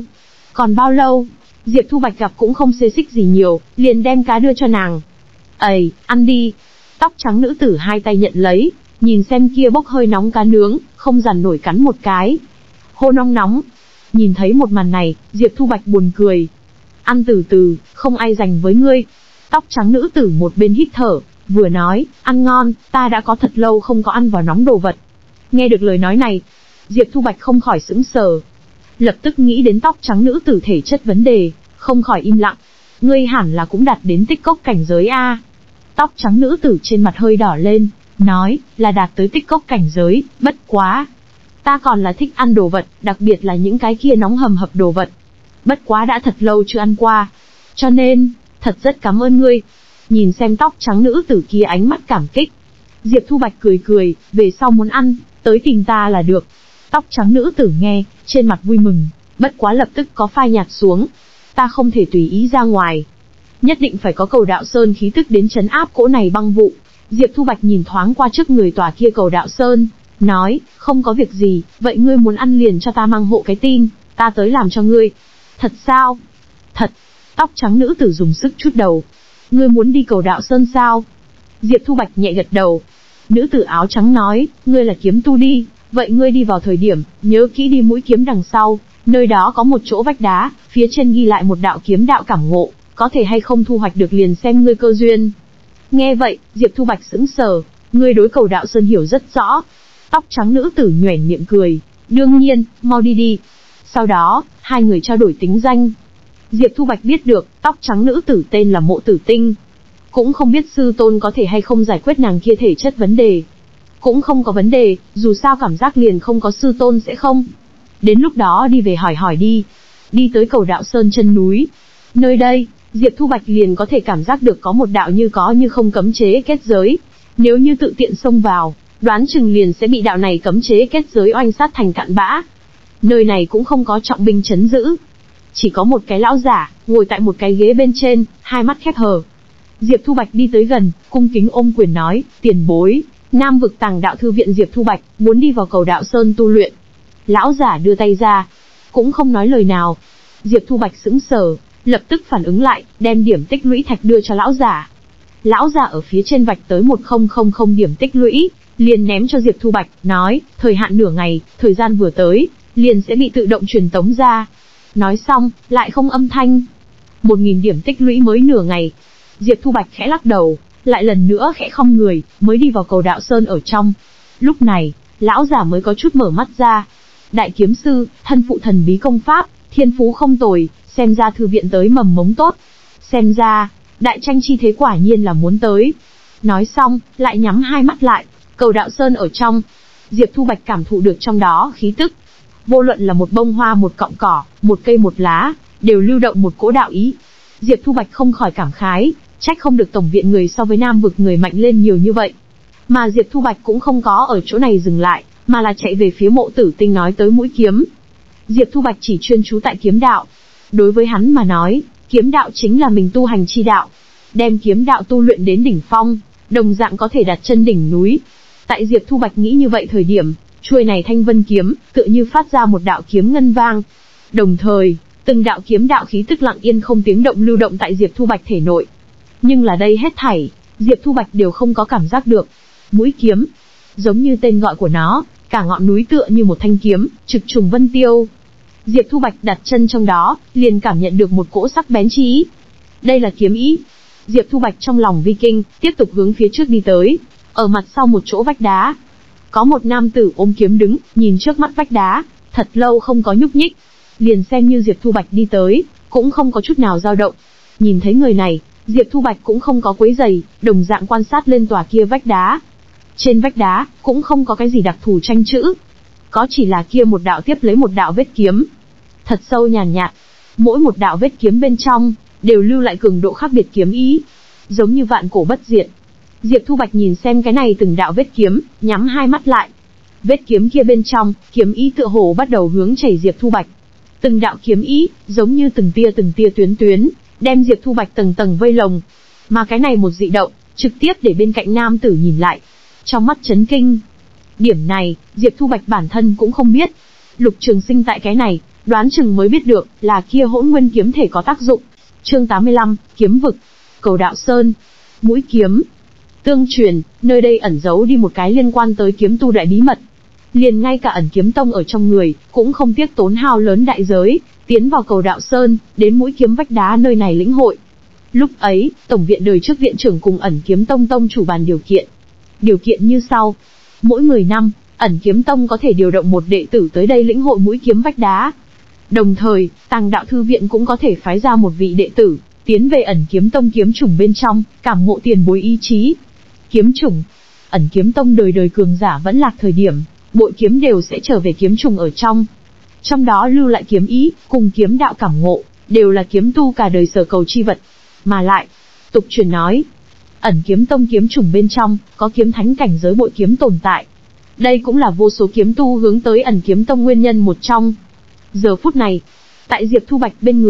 bao lâu? Diệp Thu Bạch gặp cũng không xê xích gì nhiều, liền đem cá đưa cho nàng. Ây, ăn đi. Tóc trắng nữ tử hai tay nhận lấy, nhìn xem kia bốc hơi nóng cá nướng, không dằn nổi cắn một cái. Hô nóng. Nhìn thấy một màn này, Diệp Thu Bạch buồn cười. Ăn từ từ, không ai giành với ngươi. Tóc trắng nữ tử một bên hít thở, vừa nói, ăn ngon, ta đã có thật lâu không có ăn vào nóng đồ vật. Nghe được lời nói này, Diệp Thu Bạch không khỏi sững sờ. Lập tức nghĩ đến tóc trắng nữ tử thể chất vấn đề, không khỏi im lặng. Ngươi hẳn là cũng đạt đến tích cốc cảnh giới a. Tóc trắng nữ tử trên mặt hơi đỏ lên, nói, là đạt tới tích cốc cảnh giới, bất quá. Ta còn là thích ăn đồ vật, đặc biệt là những cái kia nóng hầm hập đồ vật. Bất quá đã thật lâu chưa ăn qua. Cho nên, thật rất cảm ơn ngươi. Nhìn xem tóc trắng nữ tử kia ánh mắt cảm kích. Diệp Thu Bạch cười, về sau muốn ăn, tới tìm ta là được. Tóc trắng nữ tử nghe, trên mặt vui mừng, bất quá lập tức có phai nhạt xuống. ta không thể tùy ý ra ngoài. Nhất định phải có cầu đạo sơn khí tức đến trấn áp cỗ này băng vụ. Diệp Thu Bạch nhìn thoáng qua trước người tòa kia cầu đạo sơn, nói, không có việc gì, vậy ngươi muốn ăn liền cho ta mang hộ cái tin, ta tới làm cho ngươi. Thật sao? Thật. Tóc trắng nữ tử dùng sức chút đầu. Ngươi muốn đi cầu đạo sơn sao? Diệp Thu Bạch nhẹ gật đầu. Nữ tử áo trắng nói, ngươi là kiếm tu đi, vậy ngươi đi vào thời điểm, nhớ kỹ đi mũi kiếm đằng sau, nơi đó có một chỗ vách đá, phía trên ghi lại một đạo kiếm đạo cảm ngộ, có thể hay không thu hoạch được liền xem ngươi cơ duyên. Nghe vậy, Diệp Thu Bạch sững sờ, ngươi đối cầu đạo sơn hiểu rất rõ. Tóc trắng nữ tử nhoẻn miệng cười, đương nhiên, mau đi đi. Sau đó, hai người trao đổi tính danh. Diệp Thu Bạch biết được, tóc trắng nữ tử tên là Mộ Tử Tinh. Cũng không biết sư tôn có thể hay không giải quyết nàng kia thể chất vấn đề. Cũng không có vấn đề, dù sao cảm giác liền không có sư tôn sẽ không. Đến lúc đó đi về hỏi hỏi đi. Đi tới cầu đạo sơn chân núi. Nơi đây, Diệp Thu Bạch liền có thể cảm giác được có một đạo như có như không cấm chế kết giới. Nếu như tự tiện xông vào, đoán chừng liền sẽ bị đạo này cấm chế kết giới oanh sát thành cặn bã. Nơi này cũng không có trọng binh trấn giữ. Chỉ có một cái lão giả, ngồi tại một cái ghế bên trên, hai mắt khép hờ. Diệp Thu Bạch đi tới gần, cung kính ôm quyền nói, tiền bối, Nam vực Tàng Đạo Thư viện Diệp Thu Bạch, muốn đi vào cầu đạo sơn tu luyện. Lão giả đưa tay ra, cũng không nói lời nào. Diệp Thu Bạch sững sờ, lập tức phản ứng lại, đem điểm tích lũy thạch đưa cho lão giả. Lão giả ở phía trên vạch tới 1000 điểm tích lũy, liền ném cho Diệp Thu Bạch, nói, thời hạn nửa ngày, thời gian vừa tới, liền sẽ bị tự động truyền tống ra. Nói xong, lại không âm thanh. 1000 điểm tích lũy mới nửa ngày. Diệp Thu Bạch khẽ lắc đầu, lại lần nữa khẽ khom người, mới đi vào cầu đạo sơn ở trong. Lúc này, lão giả mới có chút mở mắt ra. Đại kiếm sư, thân phụ thần bí công pháp, thiên phú không tồi, xem ra thư viện tới mầm mống tốt. Xem ra, đại tranh chi thế quả nhiên là muốn tới. Nói xong, lại nhắm hai mắt lại, cầu đạo sơn ở trong. Diệp Thu Bạch cảm thụ được trong đó khí tức. Vô luận là một bông hoa một cọng cỏ, một cây một lá, đều lưu động một cỗ đạo ý. Diệp Thu Bạch không khỏi cảm khái, trách không được tổng viện người so với Nam vực người mạnh lên nhiều như vậy. Mà Diệp Thu Bạch cũng không có ở chỗ này dừng lại, mà là chạy về phía Mộ Tử Tinh nói tới mũi kiếm. Diệp Thu Bạch chỉ chuyên chú tại kiếm đạo. Đối với hắn mà nói, kiếm đạo chính là mình tu hành chi đạo. Đem kiếm đạo tu luyện đến đỉnh phong, đồng dạng có thể đặt chân đỉnh núi. Tại Diệp Thu Bạch nghĩ như vậy thời điểm, chuôi này thanh vân kiếm, tựa như phát ra một đạo kiếm ngân vang. Đồng thời, từng đạo kiếm đạo khí tức lặng yên không tiếng động lưu động tại Diệp Thu Bạch thể nội. Nhưng là đây hết thảy, Diệp Thu Bạch đều không có cảm giác được. Mũi kiếm, giống như tên gọi của nó, cả ngọn núi tựa như một thanh kiếm, trực trùng vân tiêu. Diệp Thu Bạch đặt chân trong đó, liền cảm nhận được một cỗ sắc bén chi ý. Đây là kiếm ý. Diệp Thu Bạch trong lòng vi kinh, tiếp tục hướng phía trước đi tới. Ở mặt sau một chỗ vách đá, có một nam tử ôm kiếm đứng, nhìn trước mắt vách đá, thật lâu không có nhúc nhích. Liền xem như Diệp Thu Bạch đi tới, cũng không có chút nào dao động. Nhìn thấy người này, Diệp Thu Bạch cũng không có quấy giày, đồng dạng quan sát lên tòa kia vách đá. Trên vách đá, cũng không có cái gì đặc thù tranh chữ. Có chỉ là kia một đạo tiếp lấy một đạo vết kiếm. Thật sâu nhàn nhạt. Mỗi một đạo vết kiếm bên trong, đều lưu lại cường độ khác biệt kiếm ý. Giống như vạn cổ bất diệt. Diệp Thu Bạch nhìn xem cái này từng đạo vết kiếm, nhắm hai mắt lại. Vết kiếm kia bên trong, kiếm ý tựa hồ bắt đầu hướng chảy Diệp Thu Bạch. Từng đạo kiếm ý, giống như từng tia tuyến tuyến, đem Diệp Thu Bạch tầng tầng vây lồng. Mà cái này một dị động, trực tiếp để bên cạnh nam tử nhìn lại. Trong mắt chấn kinh. Điểm này, Diệp Thu Bạch bản thân cũng không biết. Lục Trường Sinh tại cái này, đoán chừng mới biết được, là kia hỗn nguyên kiếm thể có tác dụng. Chương 85, Kiếm vực. Cầu đạo sơn. Mũi kiếm. Tương truyền, nơi đây ẩn giấu đi một cái liên quan tới kiếm tu đại bí mật. Liền ngay cả ẩn kiếm tông ở trong người, cũng không tiếc tốn hao lớn đại giới, tiến vào cầu đạo sơn, đến mũi kiếm vách đá nơi này lĩnh hội. Lúc ấy, tổng viện đời trước viện trưởng cùng ẩn kiếm tông tông chủ bàn điều kiện. Điều kiện như sau. Mỗi 10 năm, ẩn kiếm tông có thể điều động một đệ tử tới đây lĩnh hội mũi kiếm vách đá. Đồng thời, Tàng Đạo Thư viện cũng có thể phái ra một vị đệ tử, tiến về ẩn kiếm tông kiếm chủng bên trong, cảm ngộ tiền bối ý chí. Kiếm chủng. Ẩn kiếm tông đời đời cường giả vẫn lạc thời điểm, bội kiếm đều sẽ trở về kiếm chủng ở trong. Trong đó lưu lại kiếm ý, cùng kiếm đạo cảm ngộ, đều là kiếm tu cả đời sở cầu chi vật. Mà lại, tục truyền nói, ẩn kiếm tông kiếm chủng bên trong, có kiếm thánh cảnh giới bội kiếm tồn tại. Đây cũng là vô số kiếm tu hướng tới ẩn kiếm tông nguyên nhân một trong. Giờ phút này, tại Diệp Thu Bạch bên người,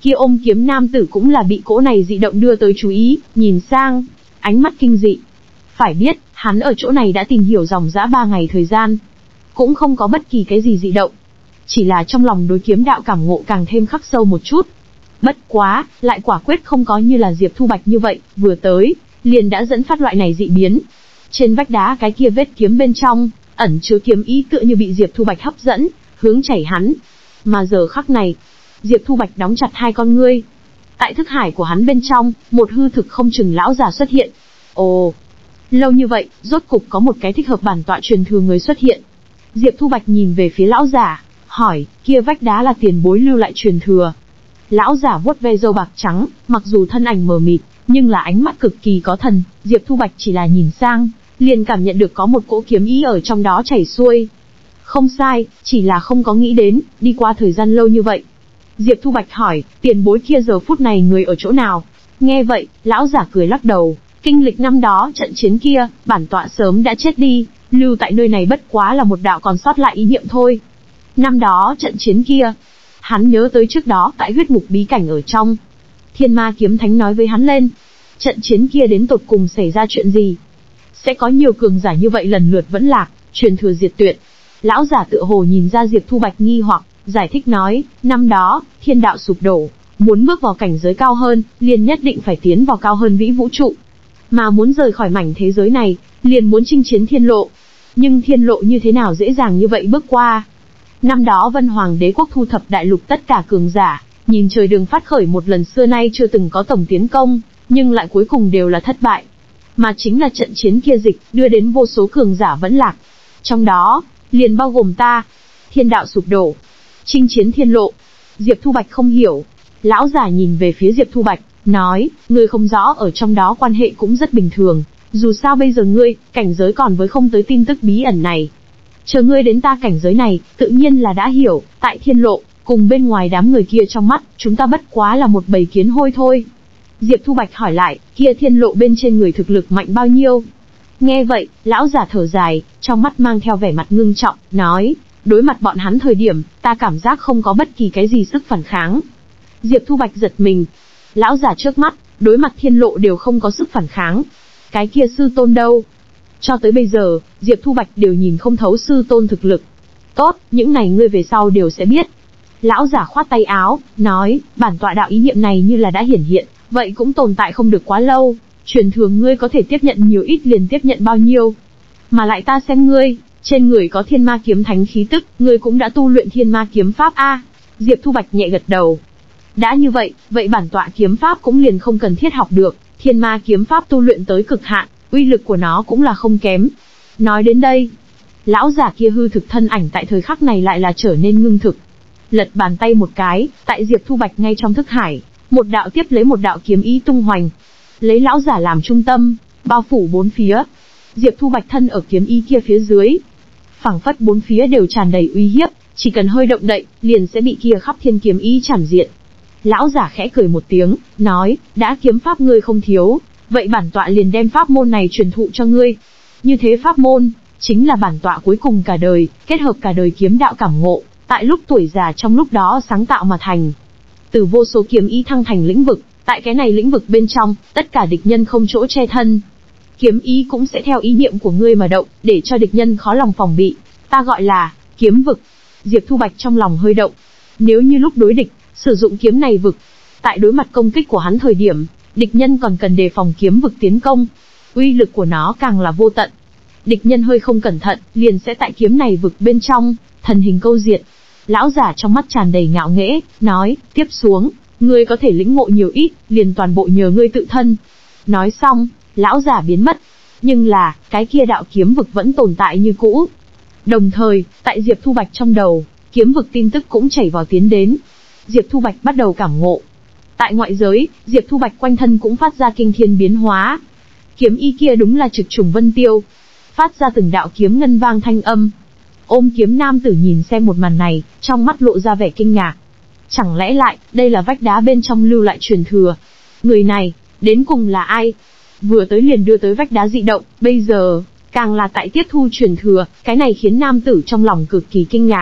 Kia ôm kiếm nam tử cũng là bị cỗ này dị động đưa tới chú ý, nhìn sang, ánh mắt kinh dị. Phải biết, hắn ở chỗ này đã tìm hiểu dòng dã 3 ngày thời gian, cũng không có bất kỳ cái gì dị động. Chỉ là trong lòng đối kiếm đạo cảm ngộ càng thêm khắc sâu một chút. Bất quá, lại quả quyết không có như là Diệp Thu Bạch như vậy, vừa tới, liền đã dẫn phát loại này dị biến. Trên vách đá cái kia vết kiếm bên trong, ẩn chứa kiếm ý tựa như bị Diệp Thu Bạch hấp dẫn, hướng chảy hắn. Mà giờ khắc này, Diệp Thu Bạch đóng chặt hai con ngươi. Tại thức hải của hắn bên trong, một hư thực không chừng lão già xuất hiện. Ồ, lâu như vậy, rốt cục có một cái thích hợp bản tọa truyền thừa người xuất hiện. Diệp Thu Bạch nhìn về phía lão giả, hỏi, kia vách đá là tiền bối lưu lại truyền thừa. Lão giả vuốt ve râu bạc trắng, mặc dù thân ảnh mờ mịt, nhưng là ánh mắt cực kỳ có thần. Diệp Thu Bạch chỉ là nhìn sang, liền cảm nhận được có một cỗ kiếm ý ở trong đó chảy xuôi. Không sai, chỉ là không có nghĩ đến, đi qua thời gian lâu như vậy. Diệp Thu Bạch hỏi, tiền bối kia giờ phút này người ở chỗ nào? Nghe vậy, lão giả cười lắc đầu, kinh lịch năm đó trận chiến kia, bản tọa sớm đã chết đi, lưu tại nơi này bất quá là một đạo còn sót lại ý niệm thôi. Năm đó trận chiến kia, hắn nhớ tới trước đó tại huyết ngục bí cảnh ở trong. Thiên Ma Kiếm Thánh nói với hắn lên, trận chiến kia đến tột cùng xảy ra chuyện gì? Sẽ có nhiều cường giả như vậy lần lượt vẫn lạc, truyền thừa diệt tuyệt. Lão giả tựa hồ nhìn ra Diệp Thu Bạch nghi hoặc, giải thích nói, năm đó, thiên đạo sụp đổ, muốn bước vào cảnh giới cao hơn, liền nhất định phải tiến vào cao hơn vĩ vũ trụ. Mà muốn rời khỏi mảnh thế giới này, liền muốn chinh chiến thiên lộ. Nhưng thiên lộ như thế nào dễ dàng như vậy bước qua? Năm đó Vân Hoàng Đế quốc thu thập đại lục tất cả cường giả, nhìn trời đường phát khởi một lần xưa nay chưa từng có tổng tiến công, nhưng lại cuối cùng đều là thất bại. Mà chính là trận chiến kia dịch, đưa đến vô số cường giả vẫn lạc. Trong đó, liền bao gồm ta. Thiên đạo sụp đổ, chinh chiến thiên lộ. Diệp Thu Bạch không hiểu. Lão giả nhìn về phía Diệp Thu Bạch, nói, ngươi không rõ ở trong đó quan hệ cũng rất bình thường. Dù sao bây giờ ngươi, cảnh giới còn với không tới tin tức bí ẩn này. Chờ ngươi đến ta cảnh giới này, tự nhiên là đã hiểu, tại thiên lộ, cùng bên ngoài đám người kia trong mắt, chúng ta bất quá là một bầy kiến hôi thôi. Diệp Thu Bạch hỏi lại, kia thiên lộ bên trên người thực lực mạnh bao nhiêu? Nghe vậy, lão giả thở dài, trong mắt mang theo vẻ mặt ngưng trọng, nói, đối mặt bọn hắn thời điểm, ta cảm giác không có bất kỳ cái gì sức phản kháng. Diệp Thu Bạch giật mình. Lão giả trước mắt, đối mặt thiên lộ đều không có sức phản kháng. Cái kia sư tôn đâu? Cho tới bây giờ, Diệp Thu Bạch đều nhìn không thấu sư tôn thực lực. Tốt, những này ngươi về sau đều sẽ biết. Lão giả khoát tay áo, nói, bản tọa đạo ý niệm này như là đã hiển hiện, vậy cũng tồn tại không được quá lâu. Truyền thừa ngươi có thể tiếp nhận nhiều ít liền tiếp nhận bao nhiêu. Mà lại ta xem ngươi, trên người có Thiên Ma Kiếm Thánh khí tức, ngươi cũng đã tu luyện Thiên Ma Kiếm Pháp a. Diệp Thu Bạch nhẹ gật đầu. Đã như vậy, vậy bản tọa kiếm pháp cũng liền không cần thiết học được, Thiên Ma Kiếm Pháp tu luyện tới cực hạn, uy lực của nó cũng là không kém. Nói đến đây, lão giả kia hư thực thân ảnh tại thời khắc này lại là trở nên ngưng thực. Lật bàn tay một cái, tại Diệp Thu Bạch ngay trong thức hải, một đạo tiếp lấy một đạo kiếm ý tung hoành. Lấy lão giả làm trung tâm, bao phủ bốn phía. Diệp Thu Bạch thân ở kiếm ý kia phía dưới. Phảng phất bốn phía đều tràn đầy uy hiếp, chỉ cần hơi động đậy, liền sẽ bị kia khắp thiên kiếm ý chảm diện. Lão giả khẽ cười một tiếng, nói, đã kiếm pháp ngươi không thiếu, vậy bản tọa liền đem pháp môn này truyền thụ cho ngươi. Như thế pháp môn, chính là bản tọa cuối cùng cả đời, kết hợp cả đời kiếm đạo cảm ngộ, tại lúc tuổi già trong lúc đó sáng tạo mà thành. Từ vô số kiếm ý thăng thành lĩnh vực, tại cái này lĩnh vực bên trong, tất cả địch nhân không chỗ che thân. Kiếm ý cũng sẽ theo ý niệm của ngươi mà động, để cho địch nhân khó lòng phòng bị. Ta gọi là, kiếm vực. Diệp Thu Bạch trong lòng hơi động. Nếu như lúc đối địch, sử dụng kiếm này vực, tại đối mặt công kích của hắn thời điểm, địch nhân còn cần đề phòng kiếm vực tiến công. Uy lực của nó càng là vô tận. Địch nhân hơi không cẩn thận, liền sẽ tại kiếm này vực bên trong, thần hình câu diệt. Lão giả trong mắt tràn đầy ngạo nghễ, nói, tiếp xuống, ngươi có thể lĩnh ngộ nhiều ít, liền toàn bộ nhờ ngươi tự thân. Nói xong, lão giả biến mất. Nhưng là, cái kia đạo kiếm vực vẫn tồn tại như cũ. Đồng thời, tại Diệp Thu Bạch trong đầu, kiếm vực tin tức cũng chảy vào tiến đến. Diệp Thu Bạch bắt đầu cảm ngộ. Tại ngoại giới, Diệp Thu Bạch quanh thân cũng phát ra kinh thiên biến hóa. Kiếm ý kia đúng là trực trùng vân tiêu. Phát ra từng đạo kiếm ngân vang thanh âm. Ôm kiếm nam tử nhìn xem một màn này, trong mắt lộ ra vẻ kinh ngạc. Chẳng lẽ lại, đây là vách đá bên trong lưu lại truyền thừa? Người này, đến cùng là ai? Vừa tới liền đưa tới vách đá dị động, bây giờ, càng là tại tiếp thu truyền thừa, cái này khiến nam tử trong lòng cực kỳ kinh ngạc.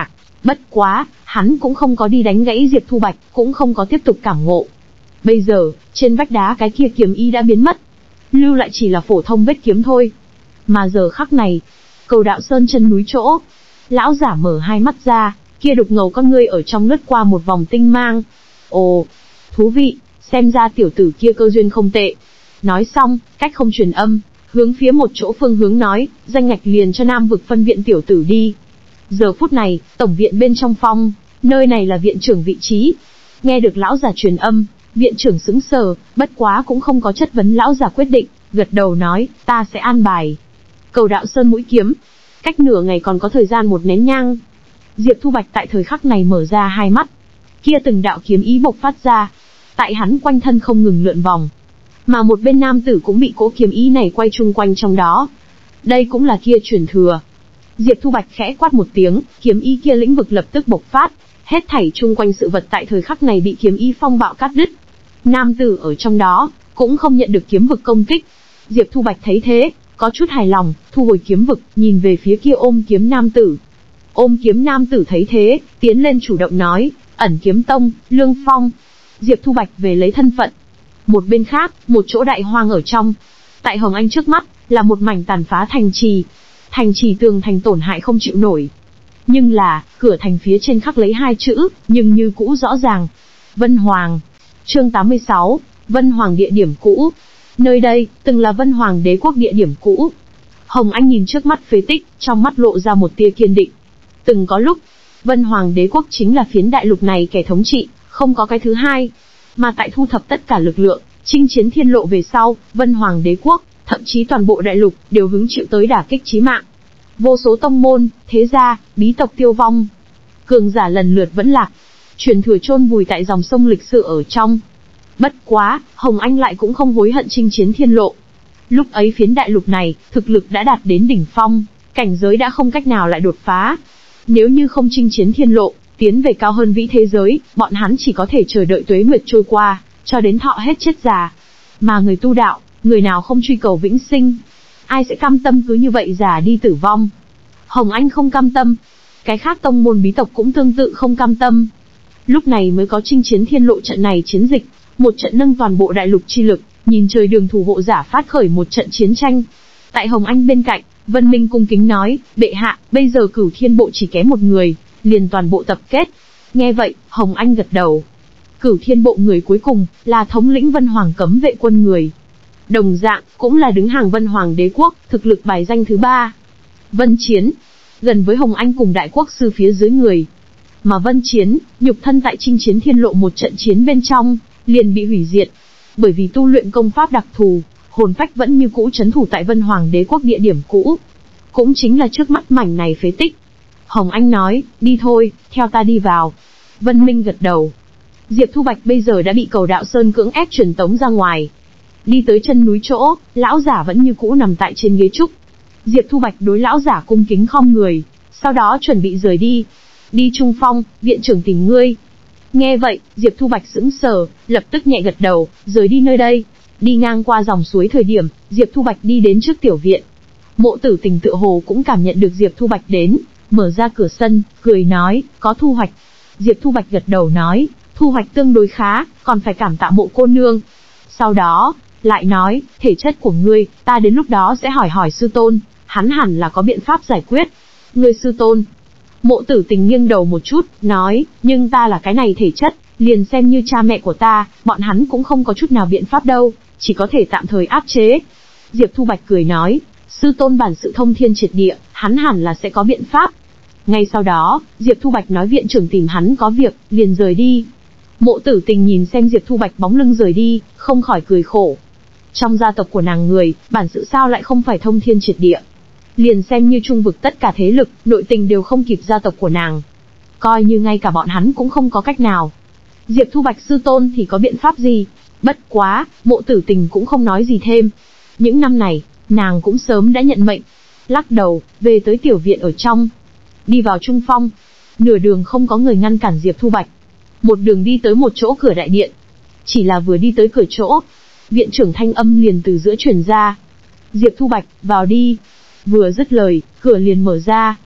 Bất quá, hắn cũng không có đi đánh gãy Diệp Thu Bạch, cũng không có tiếp tục cảm ngộ. Bây giờ, trên vách đá cái kia kiếm ý đã biến mất, lưu lại chỉ là phổ thông vết kiếm thôi. Mà giờ khắc này, Cầu Đạo Sơn chân núi chỗ, lão giả mở hai mắt ra, kia đục ngầu con ngươi ở trong lướt qua một vòng tinh mang. Ồ, thú vị, xem ra tiểu tử kia cơ duyên không tệ. Nói xong, cách không truyền âm, hướng phía một chỗ phương hướng nói, danh ngạch liền cho Nam vực phân viện tiểu tử đi. Giờ phút này, tổng viện bên trong phong, nơi này là viện trưởng vị trí. Nghe được lão giả truyền âm, viện trưởng sững sờ, bất quá cũng không có chất vấn lão giả quyết định, gật đầu nói, ta sẽ an bài. Cầu Đạo Sơn mũi kiếm, cách nửa ngày còn có thời gian một nén nhang. Diệp Thu Bạch tại thời khắc này mở ra hai mắt, kia từng đạo kiếm ý bộc phát ra, tại hắn quanh thân không ngừng lượn vòng, mà một bên nam tử cũng bị cỗ kiếm ý này quay chung quanh trong đó. Đây cũng là kia truyền thừa. Diệp Thu Bạch khẽ quát một tiếng, kiếm ý kia lĩnh vực lập tức bộc phát, hết thảy chung quanh sự vật tại thời khắc này bị kiếm ý phong bạo cắt đứt. Nam tử ở trong đó cũng không nhận được kiếm vực công kích. Diệp Thu Bạch thấy thế, có chút hài lòng, thu hồi kiếm vực, nhìn về phía kia ôm kiếm nam tử. Ôm kiếm nam tử thấy thế, tiến lên chủ động nói, Ẩn Kiếm Tông, Lương Phong. Diệp Thu Bạch về lấy thân phận. Một bên khác, một chỗ đại hoang ở trong. Tại Hồng Anh trước mắt, là một mảnh tàn phá thành trì. Thành trì tường thành tổn hại không chịu nổi. Nhưng là, cửa thành phía trên khắc lấy hai chữ, nhưng như cũ rõ ràng. Vân Hoàng. Chương 86, Vân Hoàng địa điểm cũ. Nơi đây, từng là Vân Hoàng đế quốc địa điểm cũ. Hồng Anh nhìn trước mắt phế tích, trong mắt lộ ra một tia kiên định. Từng có lúc, Vân Hoàng đế quốc chính là phiến đại lục này kẻ thống trị, không có cái thứ hai. Mà tại thu thập tất cả lực lượng, chinh chiến thiên lộ về sau, Vân Hoàng đế quốc, thậm chí toàn bộ đại lục, đều hứng chịu tới đả kích chí mạng. Vô số tông môn, thế gia, bí tộc tiêu vong. Cường giả lần lượt vẫn lạc. Truyền thừa chôn vùi tại dòng sông lịch sử ở trong. Bất quá, Hồng Anh lại cũng không hối hận chinh chiến thiên lộ. Lúc ấy phiến đại lục này, thực lực đã đạt đến đỉnh phong, cảnh giới đã không cách nào lại đột phá. Nếu như không chinh chiến thiên lộ, tiến về cao hơn vĩ thế giới, bọn hắn chỉ có thể chờ đợi tuế nguyệt trôi qua, cho đến thọ hết chết già. Mà người tu đạo, người nào không truy cầu vĩnh sinh? Ai sẽ cam tâm cứ như vậy già đi tử vong? Hồng Anh không cam tâm. Cái khác tông môn bí tộc cũng tương tự không cam tâm. Lúc này mới có chinh chiến thiên lộ trận này chiến dịch, một trận nâng toàn bộ đại lục chi lực, nhìn trời đường thủ hộ giả phát khởi một trận chiến tranh. Tại Hồng Anh bên cạnh, Vân Minh cung kính nói, bệ hạ, bây giờ Cửu Thiên bộ chỉ kém một người, liền toàn bộ tập kết. Nghe vậy, Hồng Anh gật đầu. Cửu Thiên bộ người cuối cùng, là thống lĩnh Vân Hoàng cấm vệ quân người. Đồng dạng, cũng là đứng hàng Vân Hoàng đế quốc, thực lực bài danh thứ 3. Vân Chiến, gần với Hồng Anh cùng đại quốc sư phía dưới người. Mà Vân Chiến, nhục thân tại chinh chiến thiên lộ một trận chiến bên trong, liền bị hủy diệt. Bởi vì tu luyện công pháp đặc thù, hồn phách vẫn như cũ trấn thủ tại Vân Hoàng đế quốc địa điểm cũ. Cũng chính là trước mắt mảnh này phế tích. Hồng Anh nói, đi thôi, theo ta đi vào. Vân Minh gật đầu. Diệp Thu Bạch bây giờ đã bị Cầu Đạo Sơn cưỡng ép truyền tống ra ngoài. Đi tới chân núi chỗ, lão giả vẫn như cũ nằm tại trên ghế trúc. Diệp Thu Bạch đối lão giả cung kính khom người, sau đó chuẩn bị rời đi. Đi Trung Phong, viện trưởng tìm ngươi. Nghe vậy, Diệp Thu Bạch sững sờ, lập tức nhẹ gật đầu, rời đi nơi đây. Đi ngang qua dòng suối thời điểm, Diệp Thu Bạch đi đến trước tiểu viện. Mộ Tử Tình tựa hồ cũng cảm nhận được Diệp Thu Bạch đến, mở ra cửa sân, cười nói, có thu hoạch. Diệp Thu Bạch gật đầu nói, thu hoạch tương đối khá, còn phải cảm tạ Mộ cô nương. Sau đó, lại nói, thể chất của ngươi, ta đến lúc đó sẽ hỏi hỏi sư tôn, hắn hẳn là có biện pháp giải quyết. Ngươi sư tôn. Mộ Tử Tình nghiêng đầu một chút, nói, nhưng ta là cái này thể chất, liền xem như cha mẹ của ta, bọn hắn cũng không có chút nào biện pháp đâu, chỉ có thể tạm thời áp chế. Diệp Thu Bạch cười nói, sư tôn bản sự thông thiên triệt địa, hắn hẳn là sẽ có biện pháp. Ngay sau đó, Diệp Thu Bạch nói viện trưởng tìm hắn có việc, liền rời đi. Mộ Tử Tình nhìn xem Diệp Thu Bạch bóng lưng rời đi, không khỏi cười khổ. Trong gia tộc của nàng người, bản sự sao lại không phải thông thiên triệt địa. Liền xem như trung vực tất cả thế lực, nội tình đều không kịp gia tộc của nàng. Coi như ngay cả bọn hắn cũng không có cách nào. Diệp Thu Bạch sư tôn thì có biện pháp gì? Bất quá, Mộ Tử Tình cũng không nói gì thêm. Những năm này, nàng cũng sớm đã nhận mệnh. Lắc đầu, về tới tiểu viện ở trong. Đi vào Trung Phong. Nửa đường không có người ngăn cản Diệp Thu Bạch. Một đường đi tới một chỗ cửa đại điện. Chỉ là vừa đi tới cửa chỗ, viện trưởng thanh âm liền từ giữa truyền ra. Diệp Thu Bạch, vào đi. Vừa dứt lời, cửa liền mở ra.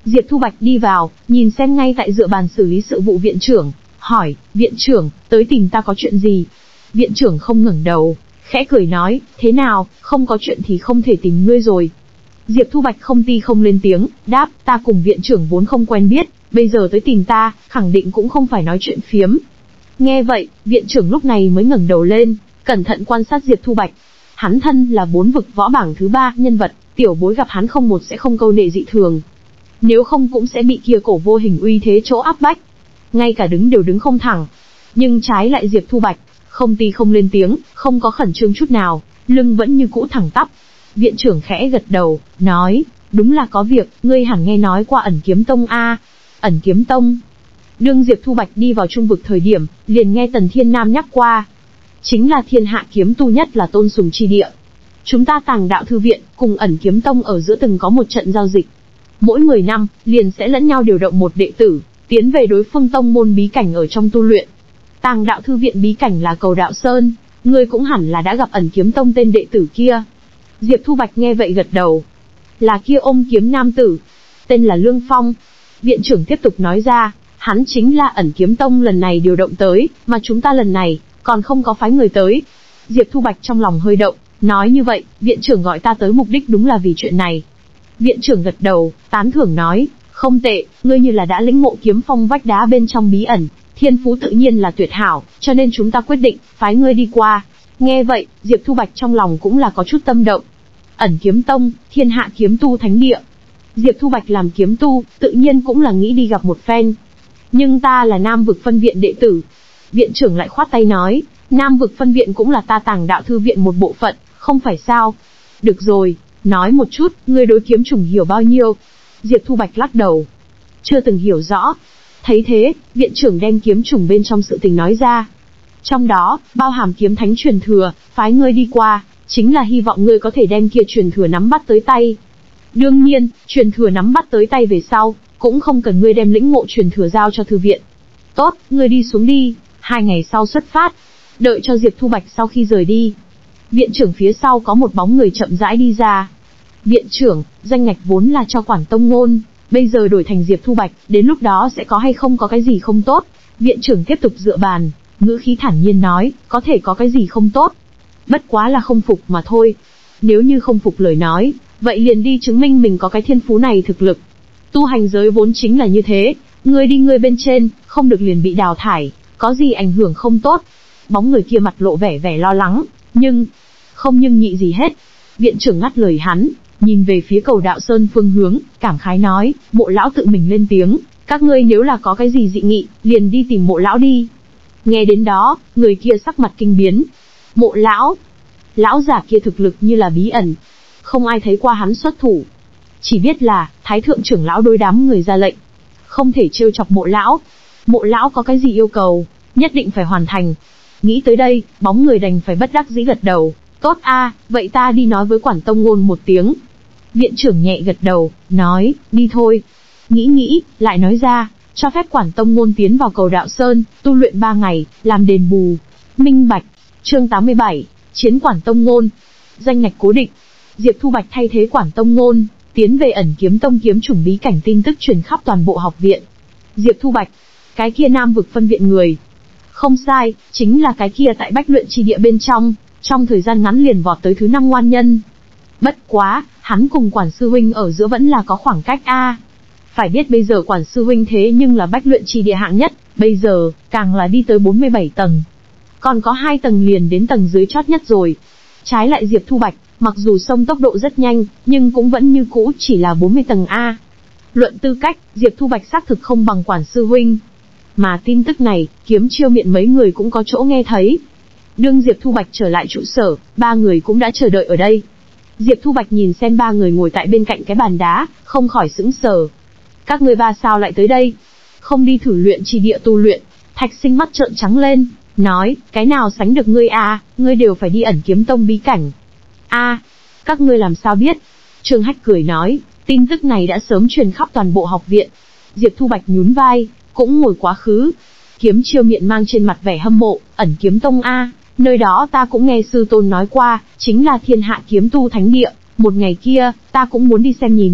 Diệp Thu Bạch đi vào, nhìn xem ngay tại dựa bàn xử lý sự vụ viện trưởng, hỏi, viện trưởng, tới tìm ta có chuyện gì? Viện trưởng không ngẩng đầu, khẽ cười nói, thế nào, không có chuyện thì không thể tìm ngươi rồi. Diệp Thu Bạch không ti không lên tiếng, đáp, ta cùng viện trưởng vốn không quen biết, bây giờ tới tìm ta, khẳng định cũng không phải nói chuyện phiếm. Nghe vậy, viện trưởng lúc này mới ngẩng đầu lên, cẩn thận quan sát Diệp Thu Bạch. Hắn thân là 4 vực võ bảng thứ 3 nhân vật, tiểu bối gặp hắn không một sẽ không câu nệ dị thường. Nếu không cũng sẽ bị kia cổ vô hình uy thế chỗ áp bách. Ngay cả đứng đều đứng không thẳng. Nhưng trái lại Diệp Thu Bạch, không ti không lên tiếng, không có khẩn trương chút nào, lưng vẫn như cũ thẳng tắp. Viện trưởng khẽ gật đầu, nói, đúng là có việc, ngươi hẳn nghe nói qua Ẩn Kiếm Tông a. Ẩn Kiếm Tông. Đương Diệp Thu Bạch đi vào trung vực thời điểm, liền nghe Tần Thiên Nam nhắc qua. Chính là thiên hạ kiếm tu nhất là tôn sùng chi địa. Chúng ta Tàng Đạo Thư Viện, cùng Ẩn Kiếm Tông ở giữa từng có một trận giao dịch. Mỗi 10 năm, liền sẽ lẫn nhau điều động một đệ tử, tiến về đối phương tông môn bí cảnh ở trong tu luyện. Tàng Đạo Thư Viện bí cảnh là Cầu Đạo Sơn, ngươi cũng hẳn là đã gặp Ẩn Kiếm Tông tên đệ tử kia. Diệp Thu Bạch nghe vậy gật đầu. Là kia ôm kiếm nam tử, tên là Lương Phong. Viện trưởng tiếp tục nói ra, hắn chính là Ẩn Kiếm Tông lần này điều động tới, mà chúng ta lần này, còn không có phái người tới. Diệp Thu Bạch trong lòng hơi động, nói như vậy, viện trưởng gọi ta tới mục đích đúng là vì chuyện này. Viện trưởng gật đầu, tán thưởng nói, không tệ, ngươi như là đã lĩnh ngộ kiếm phong vách đá bên trong bí ẩn, thiên phú tự nhiên là tuyệt hảo, cho nên chúng ta quyết định, phái ngươi đi qua. Nghe vậy, Diệp Thu Bạch trong lòng cũng là có chút tâm động. Ẩn Kiếm Tông, thiên hạ kiếm tu thánh địa. Diệp Thu Bạch làm kiếm tu, tự nhiên cũng là nghĩ đi gặp một phen. Nhưng ta là Nam vực phân viện đệ tử. Viện trưởng lại khoát tay nói, Nam vực phân viện cũng là ta Tàng Đạo Thư Viện một bộ phận, không phải sao? Được rồi, nói một chút, ngươi đối kiếm trùng hiểu bao nhiêu? Diệp Thu Bạch lắc đầu. Chưa từng hiểu rõ. Thấy thế, viện trưởng đem kiếm trùng bên trong sự tình nói ra. Trong đó, bao hàm kiếm thánh truyền thừa, phái ngươi đi qua, chính là hy vọng ngươi có thể đem kia truyền thừa nắm bắt tới tay. Đương nhiên, truyền thừa nắm bắt tới tay về sau, cũng không cần ngươi đem lĩnh ngộ truyền thừa giao cho thư viện. Tốt, ngươi đi xuống đi, 2 ngày sau xuất phát. Đợi cho Diệp Thu Bạch sau khi rời đi. Viện trưởng phía sau có một bóng người chậm rãi đi ra. Viện trưởng, danh ngạch vốn là cho Quản Tông Ngôn, bây giờ đổi thành Diệp Thu Bạch, đến lúc đó sẽ có hay không có cái gì không tốt? Viện trưởng tiếp tục dựa bàn, ngữ khí thản nhiên nói, có thể có cái gì không tốt? Bất quá là không phục mà thôi. Nếu như không phục lời nói, vậy liền đi chứng minh mình có cái thiên phú này thực lực. Tu hành giới vốn chính là như thế, ngươi đi ngươi bên trên, không được liền bị đào thải, có gì ảnh hưởng không tốt. Bóng người kia mặt lộ vẻ lo lắng, nhưng không nhưng nhị gì hết. Viện trưởng ngắt lời hắn, nhìn về phía Cầu Đạo Sơn phương hướng, cảm khái nói, Mộ lão tự mình lên tiếng, các ngươi nếu là có cái gì dị nghị, liền đi tìm Mộ lão đi. Nghe đến đó, người kia sắc mặt kinh biến. Mộ lão? Lão giả kia thực lực như là bí ẩn, không ai thấy qua hắn xuất thủ. Chỉ biết là, Thái thượng trưởng lão đối đám người ra lệnh, không thể trêu chọc Mộ lão. Mộ lão có cái gì yêu cầu, nhất định phải hoàn thành. Nghĩ tới đây, bóng người đành phải bất đắc dĩ gật đầu. Tốt a, vậy ta đi nói với Quản Tông Ngôn một tiếng. Viện trưởng nhẹ gật đầu, nói, đi thôi. Nghĩ, lại nói ra, cho phép Quản Tông Ngôn tiến vào Cầu Đạo Sơn, tu luyện 3 ngày, làm đền bù. Minh bạch. Chương 87, Chiến Quản Tông Ngôn. Danh ngạch cố định. Diệp Thu Bạch thay thế Quản Tông Ngôn, tiến về Ẩn Kiếm Tông kiếm chủng bí cảnh, tin tức truyền khắp toàn bộ học viện. Diệp Thu Bạch, cái kia Nam vực phân viện người. Không sai, chính là cái kia tại Bách Luyện chi địa bên trong thời gian ngắn liền vọt tới thứ 5 ngoan nhân. Bất quá, hắn cùng Quản sư huynh ở giữa vẫn là có khoảng cách a. Phải biết bây giờ Quản sư huynh thế nhưng là Bách Luyện chi địa hạng nhất, bây giờ càng là đi tới 47 tầng. Còn có 2 tầng liền đến tầng dưới chót nhất rồi. Trái lại Diệp Thu Bạch, mặc dù xông tốc độ rất nhanh, nhưng cũng vẫn như cũ chỉ là 40 tầng a. Luận tư cách, Diệp Thu Bạch xác thực không bằng Quản sư huynh. Mà tin tức này, Kiếm Chiêu Miện mấy người cũng có chỗ nghe thấy. Đương Diệp Thu Bạch trở lại trụ sở, 3 người cũng đã chờ đợi ở đây. Diệp Thu Bạch nhìn xem 3 người ngồi tại bên cạnh cái bàn đá, không khỏi sững sờ. Các ngươi 3 sao lại tới đây? Không đi thử luyện chi địa tu luyện? Thạch Sinh mắt trợn trắng lên, nói, cái nào sánh được ngươi à, ngươi đều phải đi Ẩn Kiếm Tông bí cảnh. A, các ngươi làm sao biết? Trương Hách cười nói, tin tức này đã sớm truyền khắp toàn bộ học viện. Diệp Thu Bạch nhún vai, cũng ngồi quá khứ. Kiếm Chiêu Miện mang trên mặt vẻ hâm mộ, Ẩn Kiếm Tông a, nơi đó ta cũng nghe sư tôn nói qua, chính là thiên hạ kiếm tu thánh địa, một ngày kia, ta cũng muốn đi xem nhìn.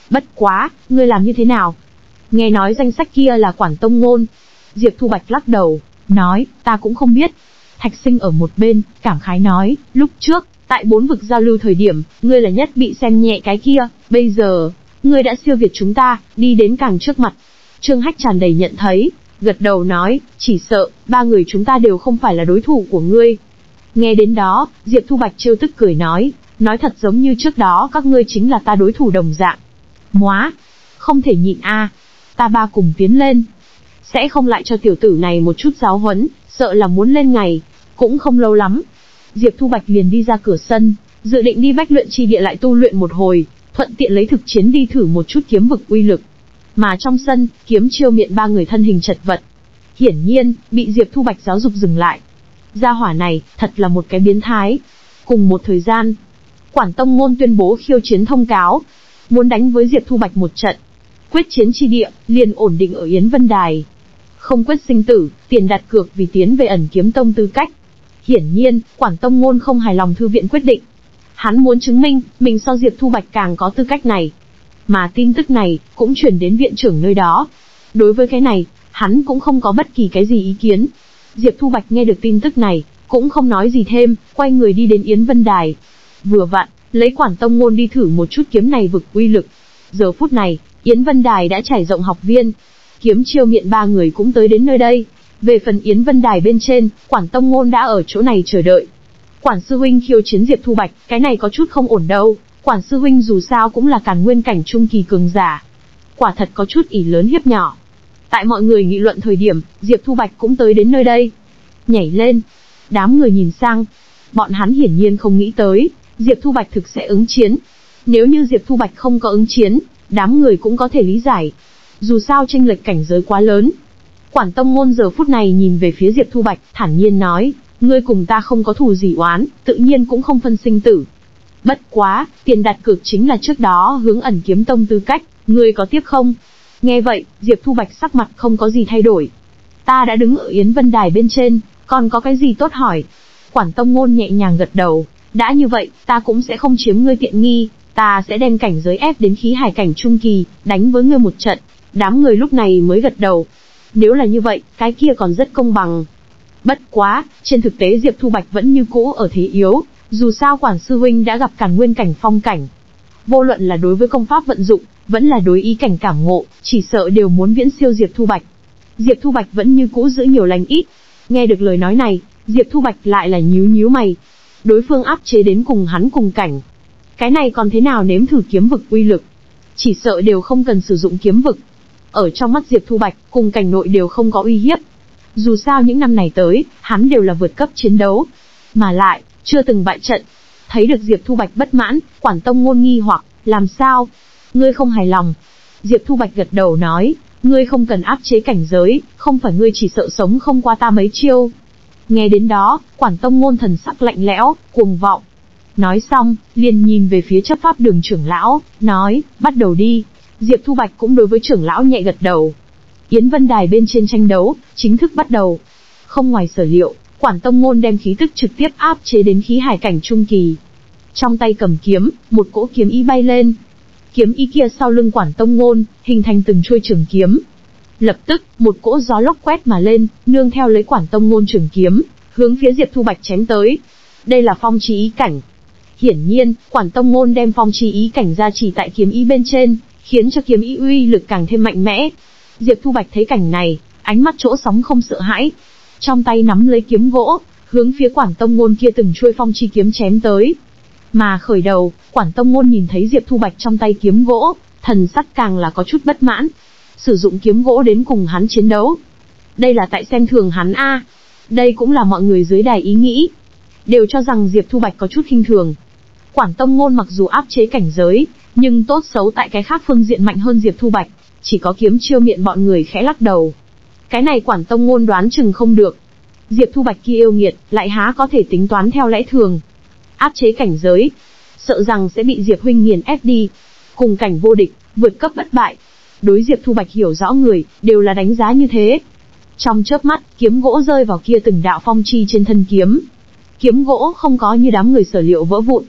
Bất quá, ngươi làm như thế nào? Nghe nói danh sách kia là Quản Tông Ngôn. Diệp Thu Bạch lắc đầu, nói, ta cũng không biết. Thạch Sinh ở một bên, cảm khái nói, lúc trước, tại 4 vực giao lưu thời điểm, ngươi là nhất bị xem nhẹ cái kia, bây giờ, ngươi đã siêu việt chúng ta, đi đến càng trước mặt. Trương Hách tràn đầy nhận thấy, gật đầu nói, chỉ sợ, 3 người chúng ta đều không phải là đối thủ của ngươi. Nghe đến đó, Diệp Thu Bạch trêu tức cười nói thật giống như trước đó các ngươi chính là ta đối thủ đồng dạng. Móa, không thể nhịn a, ta ba cùng tiến lên. Sẽ không lại cho tiểu tử này một chút giáo huấn, sợ là muốn lên ngày, cũng không lâu lắm. Diệp Thu Bạch liền đi ra cửa sân, dự định đi bách luyện chi địa lại tu luyện một hồi, thuận tiện lấy thực chiến đi thử một chút kiếm vực uy lực. Mà trong sân, Kiếm Chiêu Miện 3 người thân hình chật vật. Hiển nhiên, bị Diệp Thu Bạch giáo dục dừng lại. Gia hỏa này, thật là một cái biến thái. Cùng một thời gian, Quản Tông Ngôn tuyên bố khiêu chiến thông cáo, muốn đánh với Diệp Thu Bạch một trận. Quyết chiến chi địa, liền ổn định ở Yến Vân Đài. Không quyết sinh tử, tiền đặt cược vì tiến về Ẩn Kiếm Tông tư cách. Hiển nhiên, Quản Tông Ngôn không hài lòng thư viện quyết định. Hắn muốn chứng minh, mình so Diệp Thu Bạch càng có tư cách này. Mà tin tức này, cũng chuyển đến viện trưởng nơi đó. Đối với cái này, hắn cũng không có bất kỳ cái gì ý kiến. Diệp Thu Bạch nghe được tin tức này, cũng không nói gì thêm, quay người đi đến Yến Vân Đài. Vừa vặn, lấy Quản Tông Ngôn đi thử một chút kiếm này vực uy lực. Giờ phút này, Yến Vân Đài đã trải rộng học viên. Kiếm Chiêu Miện 3 người cũng tới đến nơi đây. Về phần Yến Vân Đài bên trên, Quản Tông Ngôn đã ở chỗ này chờ đợi. Quản sư huynh khiêu chiến Diệp Thu Bạch, cái này có chút không ổn đâu. Quản sư huynh dù sao cũng là Càn Nguyên cảnh trung kỳ cường giả. Quả thật có chút ỷ lớn hiếp nhỏ. Tại mọi người nghị luận thời điểm, Diệp Thu Bạch cũng tới đến nơi đây. Nhảy lên. Đám người nhìn sang. Bọn hắn hiển nhiên không nghĩ tới, Diệp Thu Bạch thực sẽ ứng chiến. Nếu như Diệp Thu Bạch không có ứng chiến, đám người cũng có thể lý giải. Dù sao chênh lệch cảnh giới quá lớn. Quản Tông Ngôn giờ phút này nhìn về phía Diệp Thu Bạch, thản nhiên nói, ngươi cùng ta không có thù gì oán, tự nhiên cũng không phân sinh tử. Bất quá, tiền đặt cược chính là trước đó hướng Ẩn Kiếm Tông tư cách, ngươi có tiếp không? Nghe vậy, Diệp Thu Bạch sắc mặt không có gì thay đổi. Ta đã đứng ở Yến Vân Đài bên trên, còn có cái gì tốt hỏi? Quản Tông Ngôn nhẹ nhàng gật đầu, đã như vậy, ta cũng sẽ không chiếm ngươi tiện nghi, ta sẽ đem cảnh giới ép đến khí hải cảnh trung kỳ, đánh với ngươi một trận. Đám người lúc này mới gật đầu. Nếu là như vậy, cái kia còn rất công bằng. Bất quá, trên thực tế Diệp Thu Bạch vẫn như cũ ở thế yếu, dù sao Quản sư huynh đã gặp Càn Nguyên cảnh phong cảnh. Vô luận là đối với công pháp vận dụng, vẫn là đối ý cảnh cảm ngộ, chỉ sợ đều muốn viễn siêu Diệp Thu Bạch. Diệp Thu Bạch vẫn như cũ giữ nhiều lành ít. Nghe được lời nói này, Diệp Thu Bạch lại là nhíu nhíu mày. Đối phương áp chế đến cùng hắn cùng cảnh. Cái này còn thế nào nếm thử kiếm vực uy lực? Chỉ sợ đều không cần sử dụng kiếm vực. Ở trong mắt Diệp Thu Bạch, cùng cảnh nội đều không có uy hiếp. Dù sao những năm này tới, hắn đều là vượt cấp chiến đấu. Mà lại, chưa từng bại trận. Thấy được Diệp Thu Bạch bất mãn, Quản Tông Ngôn nghi hoặc, làm sao? Ngươi không hài lòng. Diệp Thu Bạch gật đầu nói, ngươi không cần áp chế cảnh giới, không phải ngươi chỉ sợ sống không qua ta mấy chiêu. Nghe đến đó, Quản Tông Ngôn thần sắc lạnh lẽo, cuồng vọng. Nói xong, liền nhìn về phía chấp pháp đường trưởng lão, nói, bắt đầu đi. Diệp Thu Bạch cũng đối với trưởng lão nhẹ gật đầu. Yến Vân Đài bên trên tranh đấu, chính thức bắt đầu. Không ngoài sở liệu, Quản Tông Ngôn đem khí tức trực tiếp áp chế đến khí hải cảnh trung kỳ. Trong tay cầm kiếm, một cỗ kiếm ý bay lên. Kiếm ý kia sau lưng Quản Tông Ngôn, hình thành từng chuôi trường kiếm. Lập tức, một cỗ gió lốc quét mà lên, nương theo lấy Quản Tông Ngôn trường kiếm, hướng phía Diệp Thu Bạch chém tới. Đây là phong chi ý cảnh. Hiển nhiên, Quản Tông Ngôn đem phong chi ý cảnh ra chỉ tại kiếm ý bên trên, khiến cho kiếm ý uy lực càng thêm mạnh mẽ. Diệp Thu Bạch thấy cảnh này, ánh mắt chỗ sóng không sợ hãi, trong tay nắm lấy kiếm gỗ, hướng phía Quản Tông Ngôn kia từng chuôi phong chi kiếm chém tới. Mà khởi đầu, Quản Tông Ngôn nhìn thấy Diệp Thu Bạch trong tay kiếm gỗ, thần sắc càng là có chút bất mãn. Sử dụng kiếm gỗ đến cùng hắn chiến đấu, đây là tại xem thường hắn a. Đây cũng là mọi người dưới đài ý nghĩ, đều cho rằng Diệp Thu Bạch có chút khinh thường. Quản Tông Ngôn mặc dù áp chế cảnh giới, nhưng tốt xấu tại cái khác phương diện mạnh hơn Diệp Thu Bạch. Chỉ có Kiếm Chiêu Miện bọn người khẽ lắc đầu. Cái này Quản Tông Ngôn đoán chừng không được. Diệp Thu Bạch kia yêu nghiệt, lại há có thể tính toán theo lẽ thường. Áp chế cảnh giới, sợ rằng sẽ bị Diệp huynh nghiền ép đi. Cùng cảnh vô địch, vượt cấp bất bại. Đối Diệp Thu Bạch hiểu rõ người, đều là đánh giá như thế. Trong chớp mắt, kiếm gỗ rơi vào kia từng đạo phong chi trên thân kiếm. Kiếm gỗ không có như đám người sở liệu vỡ vụn.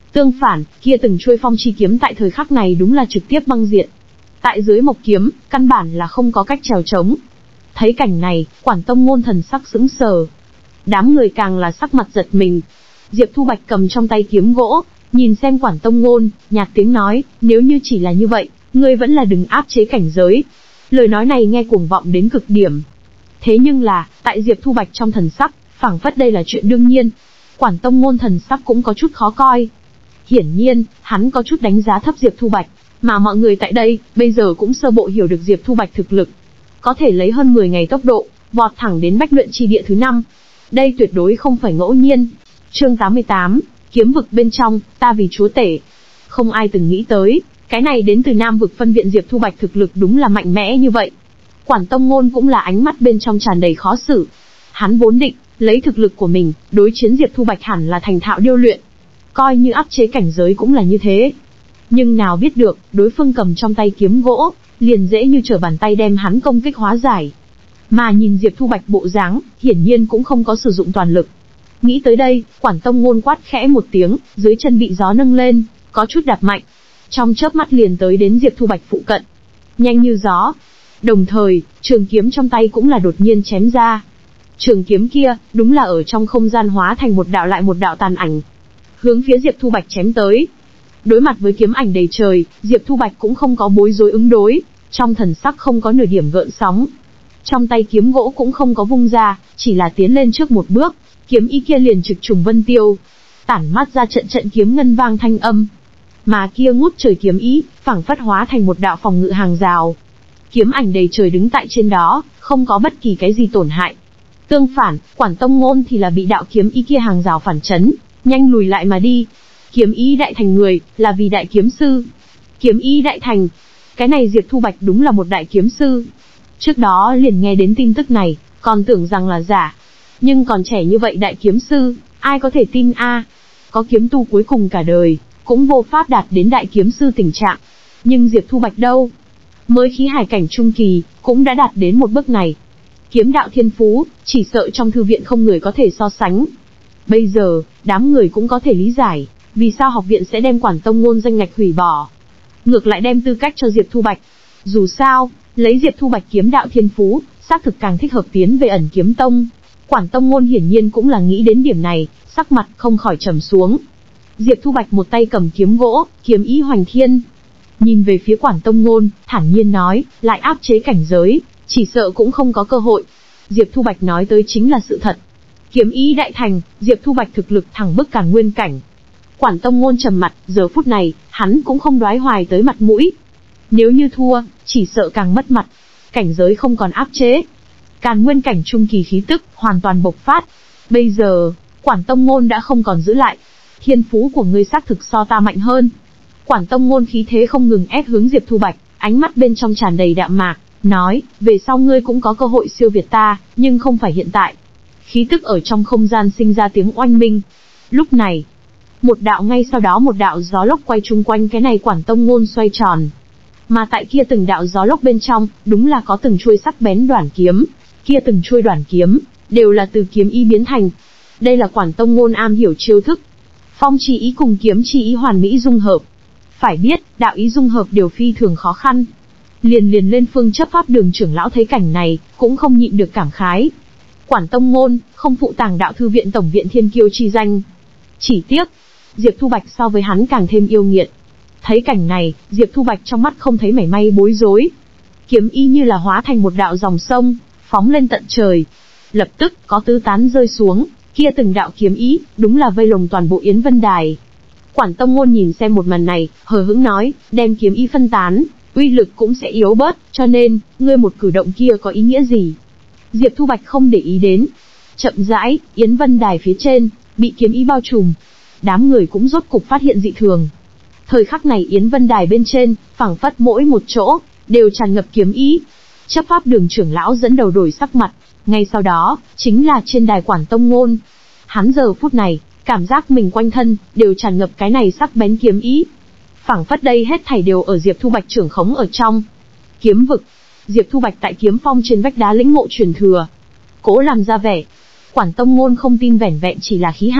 Tương phản, kia từng chuôi phong chi kiếm tại thời khắc này đúng là trực tiếp băng diện. Tại dưới mộc kiếm, căn bản là không có cách trèo trống. Thấy cảnh này, Quản Tông Ngôn thần sắc sững sờ. Đám người càng là sắc mặt giật mình. Diệp Thu Bạch cầm trong tay kiếm gỗ, nhìn xem Quản Tông Ngôn, nhạt tiếng nói, nếu như chỉ là như vậy, ngươi vẫn là đừng áp chế cảnh giới. Lời nói này nghe cuồng vọng đến cực điểm. Thế nhưng là, tại Diệp Thu Bạch trong thần sắc, phảng phất đây là chuyện đương nhiên. Quản Tông Ngôn thần sắc cũng có chút khó coi. Hiển nhiên, hắn có chút đánh giá thấp Diệp Thu Bạch, mà mọi người tại đây, bây giờ cũng sơ bộ hiểu được Diệp Thu Bạch thực lực. Có thể lấy hơn 10 ngày tốc độ, vọt thẳng đến bách luyện chi địa thứ 5. Đây tuyệt đối không phải ngẫu nhiên. Chương 88, kiếm vực bên trong, ta vì chúa tể. Không ai từng nghĩ tới, cái này đến từ Nam vực phân viện Diệp Thu Bạch thực lực đúng là mạnh mẽ như vậy. Quản Tông Ngôn cũng là ánh mắt bên trong tràn đầy khó xử. Hắn vốn định, lấy thực lực của mình, đối chiến Diệp Thu Bạch hẳn là thành thạo điêu luyện. Coi như áp chế cảnh giới cũng là như thế. Nhưng nào biết được, đối phương cầm trong tay kiếm gỗ, liền dễ như trở bàn tay đem hắn công kích hóa giải. Mà nhìn Diệp Thu Bạch bộ dáng, hiển nhiên cũng không có sử dụng toàn lực. Nghĩ tới đây, Quản Tông Ngôn quát khẽ một tiếng, dưới chân bị gió nâng lên, có chút đạp mạnh. Trong chớp mắt liền tới đến Diệp Thu Bạch phụ cận. Nhanh như gió. Đồng thời, trường kiếm trong tay cũng là đột nhiên chém ra. Trường kiếm kia, đúng là ở trong không gian hóa thành một đạo lại một đạo tàn ảnh. Hướng phía Diệp Thu Bạch chém tới. Đối mặt với kiếm ảnh đầy trời, Diệp Thu Bạch cũng không có bối rối ứng đối, trong thần sắc không có nửa điểm gợn sóng. Trong tay kiếm gỗ cũng không có vung ra, chỉ là tiến lên trước một bước, kiếm ý kia liền trực trùng vân tiêu, tản mát ra trận trận kiếm ngân vang thanh âm. Mà kia ngút trời kiếm ý, phảng phất hóa thành một đạo phòng ngự hàng rào. Kiếm ảnh đầy trời đứng tại trên đó, không có bất kỳ cái gì tổn hại. Tương phản, Quản Tông Ngôn thì là bị đạo kiếm ý kia hàng rào phản chấn, nhanh lùi lại mà đi. Kiếm ý đại thành người, là vì đại kiếm sư. Kiếm ý đại thành. Cái này Diệp Thu Bạch đúng là một đại kiếm sư. Trước đó liền nghe đến tin tức này, còn tưởng rằng là giả. Nhưng còn trẻ như vậy đại kiếm sư, ai có thể tin a? Có kiếm tu cuối cùng cả đời, cũng vô pháp đạt đến đại kiếm sư tình trạng. Nhưng Diệp Thu Bạch đâu? Mới khí hải cảnh trung kỳ, cũng đã đạt đến một bước này. Kiếm đạo thiên phú, chỉ sợ trong thư viện không người có thể so sánh. Bây giờ, đám người cũng có thể lý giải, vì sao học viện sẽ đem Quản Tông Ngôn danh ngạch hủy bỏ. Ngược lại đem tư cách cho Diệp Thu Bạch. Dù sao, lấy Diệp Thu Bạch kiếm đạo thiên phú, xác thực càng thích hợp tiến về ẩn kiếm tông. Quản Tông Ngôn hiển nhiên cũng là nghĩ đến điểm này, sắc mặt không khỏi trầm xuống. Diệp Thu Bạch một tay cầm kiếm gỗ, kiếm ý hoành thiên. Nhìn về phía Quản Tông Ngôn, thản nhiên nói, lại áp chế cảnh giới, chỉ sợ cũng không có cơ hội. Diệp Thu Bạch nói tới chính là sự thật. Kiếm ý đại thành, Diệp Thu Bạch thực lực thẳng bức Càn Nguyên cảnh. Quản Tông Ngôn trầm mặt, giờ phút này, hắn cũng không đoái hoài tới mặt mũi. Nếu như thua, chỉ sợ càng mất mặt. Cảnh giới không còn áp chế. Càn Nguyên cảnh trung kỳ khí tức, hoàn toàn bộc phát. Bây giờ, Quản Tông Ngôn đã không còn giữ lại. Thiên phú của ngươi xác thực so ta mạnh hơn. Quản Tông Ngôn khí thế không ngừng ép hướng Diệp Thu Bạch, ánh mắt bên trong tràn đầy đạm mạc, nói, về sau ngươi cũng có cơ hội siêu việt ta, nhưng không phải hiện tại. Khí tức ở trong không gian sinh ra tiếng oanh minh. Lúc này, một đạo ngay sau đó một đạo gió lốc quay chung quanh cái này Quản Tông Ngôn xoay tròn. Mà tại kia từng đạo gió lốc bên trong, đúng là có từng chuôi sắc bén đoản kiếm. Kia từng chuôi đoản kiếm, đều là từ kiếm ý biến thành. Đây là Quản Tông Ngôn am hiểu chiêu thức. Phong chi ý cùng kiếm chi ý hoàn mỹ dung hợp. Phải biết, đạo ý dung hợp đều phi thường khó khăn. Liền lên phương chấp pháp đường trưởng lão thấy cảnh này, cũng không nhịn được cảm khái. Quản Tông Ngôn, không phụ tàng đạo thư viện tổng viện thiên kiêu chi danh. Chỉ tiếc, Diệp Thu Bạch so với hắn càng thêm yêu nghiệt. Thấy cảnh này, Diệp Thu Bạch trong mắt không thấy mảy may bối rối. Kiếm ý như là hóa thành một đạo dòng sông, phóng lên tận trời. Lập tức, có tứ tán rơi xuống, kia từng đạo kiếm ý, đúng là vây lồng toàn bộ Yến Vân Đài. Quản Tông Ngôn nhìn xem một màn này, hờ hững nói, đem kiếm ý phân tán, uy lực cũng sẽ yếu bớt, cho nên, ngươi một cử động kia có ý nghĩa gì? Diệp Thu Bạch không để ý đến. Chậm rãi, Yến Vân Đài phía trên, bị kiếm ý bao trùm. Đám người cũng rốt cục phát hiện dị thường. Thời khắc này Yến Vân Đài bên trên, phảng phất mỗi một chỗ, đều tràn ngập kiếm ý. Chấp pháp đường trưởng lão dẫn đầu đổi sắc mặt, ngay sau đó, chính là trên đài Quản Tông Ngôn. Hắn giờ phút này, cảm giác mình quanh thân, đều tràn ngập cái này sắc bén kiếm ý. Phảng phất đây hết thảy đều ở Diệp Thu Bạch trưởng khống ở trong. Kiếm vực. Diệp Thu Bạch tại kiếm phong trên vách đá lĩnh ngộ truyền thừa. Cố làm ra vẻ. Quản Tông Ngôn không tin vẻn vẹn chỉ là khí hải,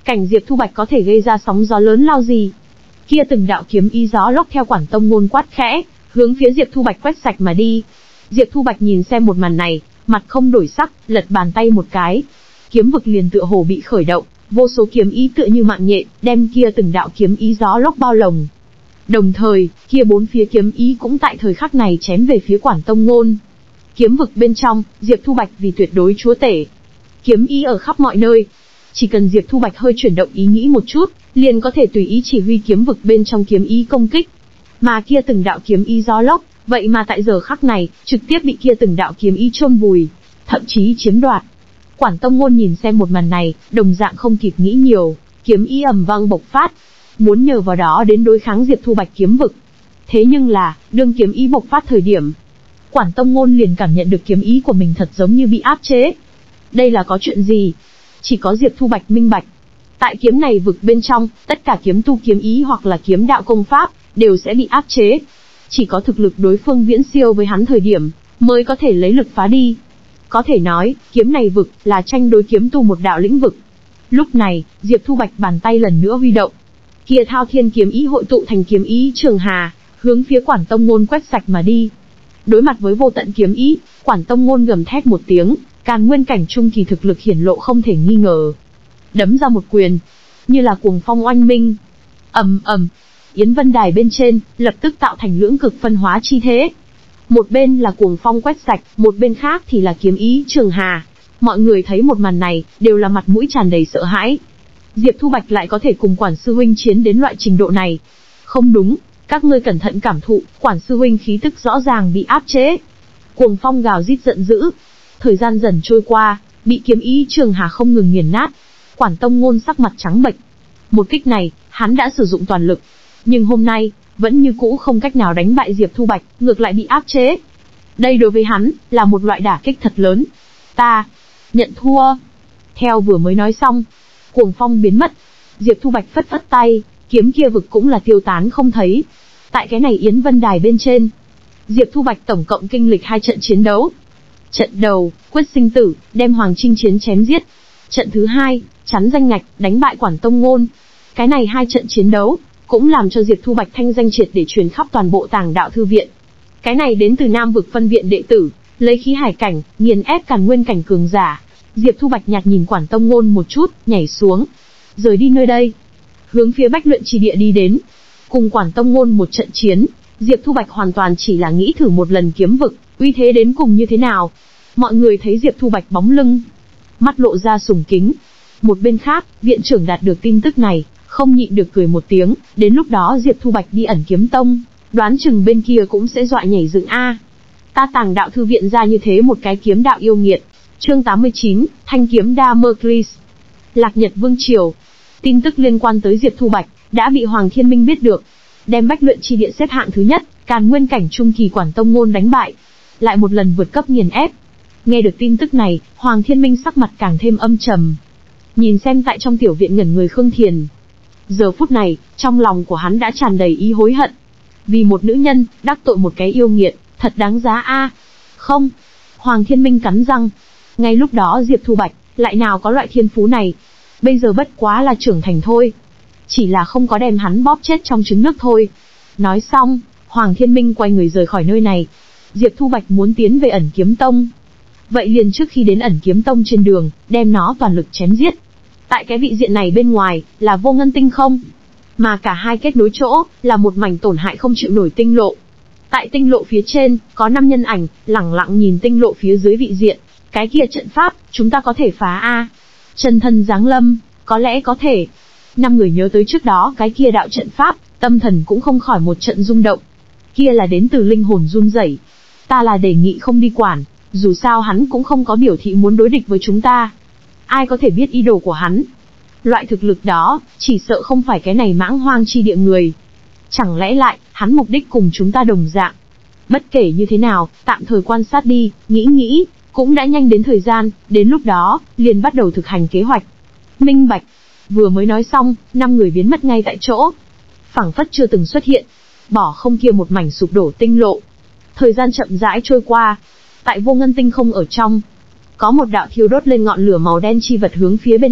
cảnh Diệp Thu Bạch có thể gây ra sóng gió lớn lao gì. Kia từng đạo kiếm ý gió lốc theo Quản Tông Ngôn quát khẽ, hướng phía Diệp Thu Bạch quét sạch mà đi. Diệp Thu Bạch nhìn xem một màn này, mặt không đổi sắc, lật bàn tay một cái. Kiếm vực liền tựa hồ bị khởi động, vô số kiếm ý tựa như mạng nhện, đem kia từng đạo kiếm ý gió lốc bao lồng. Đồng thời, kia bốn phía kiếm ý cũng tại thời khắc này chém về phía Quản Tông Ngôn. Kiếm vực bên trong, Diệp Thu Bạch vì tuyệt đối chúa tể. Kiếm ý ở khắp mọi nơi. Chỉ cần Diệp Thu Bạch hơi chuyển động ý nghĩ một chút, liền có thể tùy ý chỉ huy kiếm vực bên trong kiếm ý công kích. Mà kia từng đạo kiếm ý gió lốc, vậy mà tại giờ khắc này, trực tiếp bị kia từng đạo kiếm ý chôn vùi, thậm chí chiếm đoạt. Quản Tông Ngôn nhìn xem một màn này, đồng dạng không kịp nghĩ nhiều, kiếm ý ầm vang bộc phát, muốn nhờ vào đó đến đối kháng Diệp Thu Bạch kiếm vực. Thế nhưng là, đương kiếm ý bộc phát thời điểm, Quản Tông Ngôn liền cảm nhận được kiếm ý của mình thật giống như bị áp chế. Đây là có chuyện gì? Chỉ có Diệp Thu Bạch minh bạch. Tại kiếm này vực bên trong, tất cả kiếm tu kiếm ý hoặc là kiếm đạo công pháp, đều sẽ bị áp chế. Chỉ có thực lực đối phương viễn siêu với hắn thời điểm, mới có thể lấy lực phá đi. Có thể nói, kiếm này vực, là tranh đối kiếm tu một đạo lĩnh vực. Lúc này, Diệp Thu Bạch bàn tay lần nữa huy động. Kia thao thiên kiếm ý hội tụ thành kiếm ý trường hà, hướng phía Quản Tông Ngôn quét sạch mà đi. Đối mặt với vô tận kiếm ý, Quản Tông Ngôn gầm thét một tiếng, Càn Nguyên cảnh trung kỳ thực lực hiển lộ không thể nghi ngờ. Đấm ra một quyền, như là cuồng phong oanh minh. Ầm ầm, Yến Vân Đài bên trên, lập tức tạo thành lưỡng cực phân hóa chi thế. Một bên là cuồng phong quét sạch, một bên khác thì là kiếm ý trường hà. Mọi người thấy một màn này, đều là mặt mũi tràn đầy sợ hãi. Diệp Thu Bạch lại có thể cùng Quản sư huynh chiến đến loại trình độ này. Không đúng, các ngươi cẩn thận cảm thụ, Quản sư huynh khí tức rõ ràng bị áp chế. Cuồng phong gào rít giận dữ. Thời gian dần trôi qua, bị kiếm ý trường hà không ngừng nghiền nát. Quản Tông Ngôn sắc mặt trắng bệch. Một kích này, hắn đã sử dụng toàn lực. Nhưng hôm nay, vẫn như cũ không cách nào đánh bại Diệp Thu Bạch, ngược lại bị áp chế. Đây đối với hắn, là một loại đả kích thật lớn. Ta, nhận thua. Theo vừa mới nói xong, cuồng phong biến mất. Diệp Thu Bạch phất phất tay, kiếm kia vực cũng là tiêu tán không thấy. Tại cái này Yến Vân Đài bên trên, Diệp Thu Bạch tổng cộng kinh lịch 2 trận chiến đấu. Trận đầu, quyết sinh tử, đem Hoàng Trinh Chiến chém giết. Trận thứ 2, chắn danh ngạch, đánh bại Quản Tông Ngôn. Cái này 2 trận chiến đấu, cũng làm cho Diệp Thu Bạch thanh danh triệt để truyền khắp toàn bộ Tàng Đạo Thư Viện. Cái này đến từ Nam vực phân viện đệ tử, lấy khí hải cảnh, nghiền ép Càn Nguyên cảnh cường giả. Diệp Thu Bạch nhạt nhìn Quản Tông Ngôn một chút, nhảy xuống, rời đi nơi đây, hướng phía Bách Luyện Chi Địa đi đến. Cùng Quản Tông Ngôn một trận chiến, Diệp Thu Bạch hoàn toàn chỉ là nghĩ thử một lần kiếm vực, uy thế đến cùng như thế nào. Mọi người thấy Diệp Thu Bạch bóng lưng, mắt lộ ra sùng kính. Một bên khác, viện trưởng đạt được tin tức này, không nhịn được cười một tiếng, đến lúc đó Diệp Thu Bạch đi ẩn kiếm tông, đoán chừng bên kia cũng sẽ dọa nhảy dựng a. Ta Tàng Đạo Thư Viện ra như thế một cái kiếm đạo yêu nghiệt. Chương 89, Thanh kiếm Damocles. Lạc Nhật Vương Triều. Tin tức liên quan tới Diệp Thu Bạch đã bị Hoàng Thiên Minh biết được, đem Bách Luyện Chi Địa xếp hạng thứ nhất, Càn Nguyên cảnh trung kỳ Quản Tông Ngôn đánh bại, lại một lần vượt cấp nghiền ép. Nghe được tin tức này, Hoàng Thiên Minh sắc mặt càng thêm âm trầm. Nhìn xem tại trong tiểu viện ngẩn người Khương Thiền, giờ phút này, trong lòng của hắn đã tràn đầy ý hối hận. Vì một nữ nhân, đắc tội một cái yêu nghiệt, thật đáng giá a. Không. Hoàng Thiên Minh cắn răng. Ngay lúc đó Diệp Thu Bạch, lại nào có loại thiên phú này. Bây giờ bất quá là trưởng thành thôi. Chỉ là không có đem hắn bóp chết trong trứng nước thôi. Nói xong, Hoàng Thiên Minh quay người rời khỏi nơi này. Diệp Thu Bạch muốn tiến về ẩn kiếm tông. Vậy liền trước khi đến ẩn kiếm tông trên đường, đem nó toàn lực chém giết. Tại cái vị diện này bên ngoài, là vô ngân tinh không. Mà cả hai kết nối chỗ, là một mảnh tổn hại không chịu nổi tinh lộ. Tại tinh lộ phía trên, có 5 nhân ảnh, lẳng lặng nhìn tinh lộ phía dưới vị diện. Cái kia trận pháp, chúng ta có thể phá a. Chân thân giáng lâm, có lẽ có thể. 5 người nhớ tới trước đó cái kia đạo trận pháp, tâm thần cũng không khỏi một trận rung động. Kia là đến từ linh hồn run rẩy. Ta là đề nghị không đi quản, dù sao hắn cũng không có biểu thị muốn đối địch với chúng ta. Ai có thể biết ý đồ của hắn? Loại thực lực đó, chỉ sợ không phải cái này Mãng Hoang Chi Địa người. Chẳng lẽ lại, hắn mục đích cùng chúng ta đồng dạng? Bất kể như thế nào, tạm thời quan sát đi, nghĩ, cũng đã nhanh đến thời gian, đến lúc đó, liền bắt đầu thực hành kế hoạch. Minh bạch. Vừa mới nói xong, 5 người biến mất ngay tại chỗ. Phảng phất chưa từng xuất hiện. Bỏ không kia một mảnh sụp đổ tinh lộ. Thời gian chậm rãi trôi qua. Tại vô ngân tinh không ở trong, có một đạo thiêu đốt lên ngọn lửa màu đen chi vật hướng phía bên này,